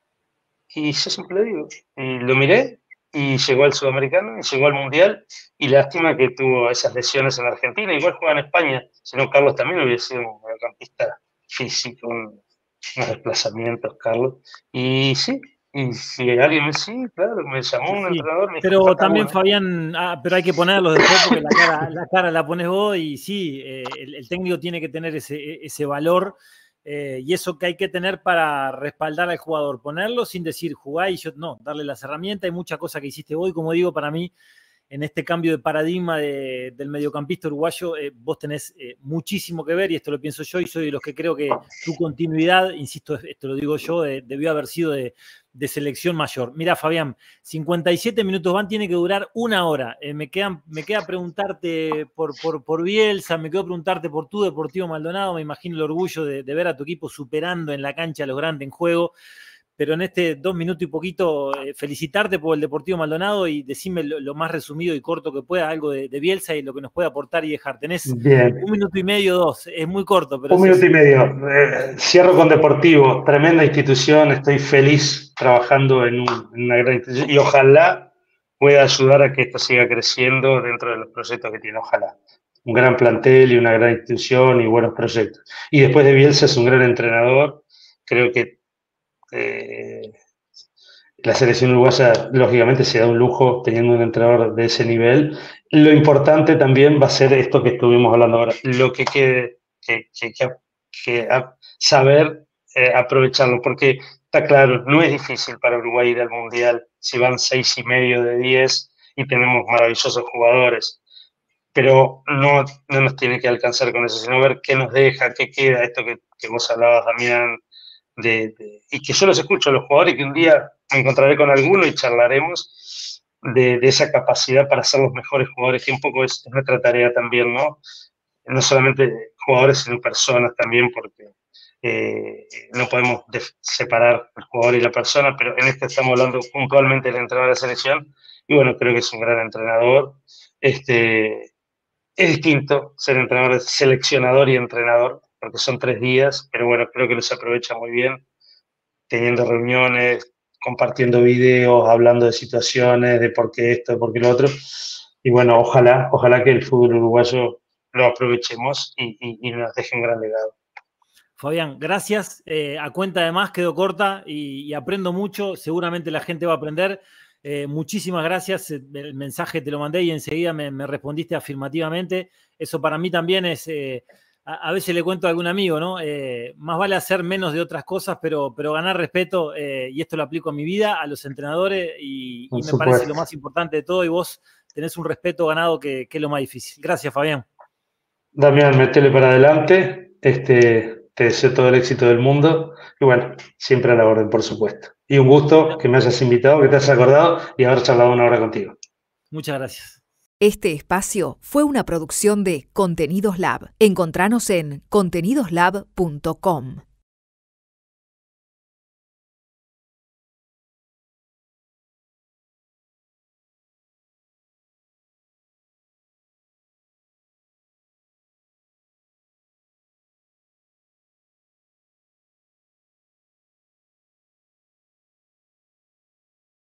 Speaker 3: Y yo siempre lo digo. Y lo miré y llegó al Sudamericano y llegó al Mundial y lástima que tuvo esas lesiones en Argentina. Igual juega en España, si no Carlos también hubiera sido un mediocampista físico, un, unos desplazamientos, Carlos. Y sí, y si alguien me sí, claro, me llamó un
Speaker 2: Sí,
Speaker 3: entrenador, me dijo,
Speaker 2: pero también
Speaker 3: uno.
Speaker 2: Fabián, ah, pero hay que ponerlos después porque la cara la, cara la pones vos y sí, eh, el, el técnico tiene que tener ese, ese valor eh, y eso que hay que tener para respaldar al jugador, ponerlo sin decir jugá y yo no, darle las herramientas. Hay muchas cosas que hiciste vos y como digo, para mí en este cambio de paradigma de, del mediocampista uruguayo, eh, vos tenés eh, muchísimo que ver, y esto lo pienso yo, y soy de los que creo que tu continuidad, insisto, esto lo digo yo, eh, debió haber sido de, de selección mayor. Mira, Fabián, cincuenta y siete minutos van, tiene que durar una hora. Eh, me, quedan, me queda preguntarte por, por, por Bielsa, me quedo preguntarte por tu Deportivo Maldonado, me imagino el orgullo de, de ver a tu equipo superando en la cancha a los grandes en juego. Pero en este dos minutos y poquito, eh, felicitarte por el Deportivo Maldonado y decirme lo, lo más resumido y corto que pueda, algo de, de Bielsa y lo que nos puede aportar y dejar. Tenés Bien. un minuto y medio, dos, es muy corto. Pero
Speaker 3: un minuto es... y medio. Eh, cierro con Deportivo, tremenda institución, estoy feliz trabajando en, un, en una gran institución y ojalá pueda ayudar a que esto siga creciendo dentro de los proyectos que tiene, ojalá. Un gran plantel y una gran institución y buenos proyectos. Y después de Bielsa es un gran entrenador, creo que Eh, la selección uruguaya lógicamente se da un lujo teniendo un entrenador de ese nivel. Lo importante también va a ser esto que estuvimos hablando ahora, lo que quede, que, que, que, que a, saber eh, aprovecharlo, porque está claro, no es difícil para Uruguay ir al Mundial si van seis y medio de diez y tenemos maravillosos jugadores, pero no, no nos tiene que alcanzar con eso, sino ver qué nos deja, qué queda, esto que, que vos hablabas, Damián, De, de, y que yo los escucho a los jugadores, que un día me encontraré con alguno y charlaremos de, de esa capacidad para ser los mejores jugadores, que un poco es, es nuestra tarea también, ¿no? No solamente jugadores, sino personas también, porque eh, no podemos separar el jugador y la persona, pero en este estamos hablando puntualmente del entrenador de la selección, y bueno, creo que es un gran entrenador. Este, es distinto ser entrenador, seleccionador y entrenador, porque son tres días, pero bueno, creo que los aprovecha muy bien, teniendo reuniones, compartiendo videos, hablando de situaciones, de por qué esto, de por qué lo otro. Y bueno, ojalá, ojalá que el fútbol uruguayo lo aprovechemos y, y, y nos deje un gran legado.
Speaker 2: Fabián, gracias. Eh, a cuenta de más quedó corta y, y aprendo mucho, seguramente la gente va a aprender. Eh, muchísimas gracias, el mensaje te lo mandé y enseguida me, me respondiste afirmativamente. Eso para mí también es, eh, a, a veces le cuento a algún amigo, ¿no? Eh, más vale hacer menos de otras cosas, pero, pero ganar respeto, eh, y esto lo aplico a mi vida, a los entrenadores, y, y me parece lo más importante de todo, y vos tenés un respeto ganado que, que es lo más difícil. Gracias, Fabián.
Speaker 3: Damián, metele para adelante, este, te deseo todo el éxito del mundo, y bueno, siempre a la orden, por supuesto. Y un gusto que me hayas invitado, que te hayas acordado y haber charlado una hora contigo.
Speaker 2: Muchas gracias.
Speaker 1: Este espacio fue una producción de Contenidos Lab. Encontranos en contenidos lab punto com.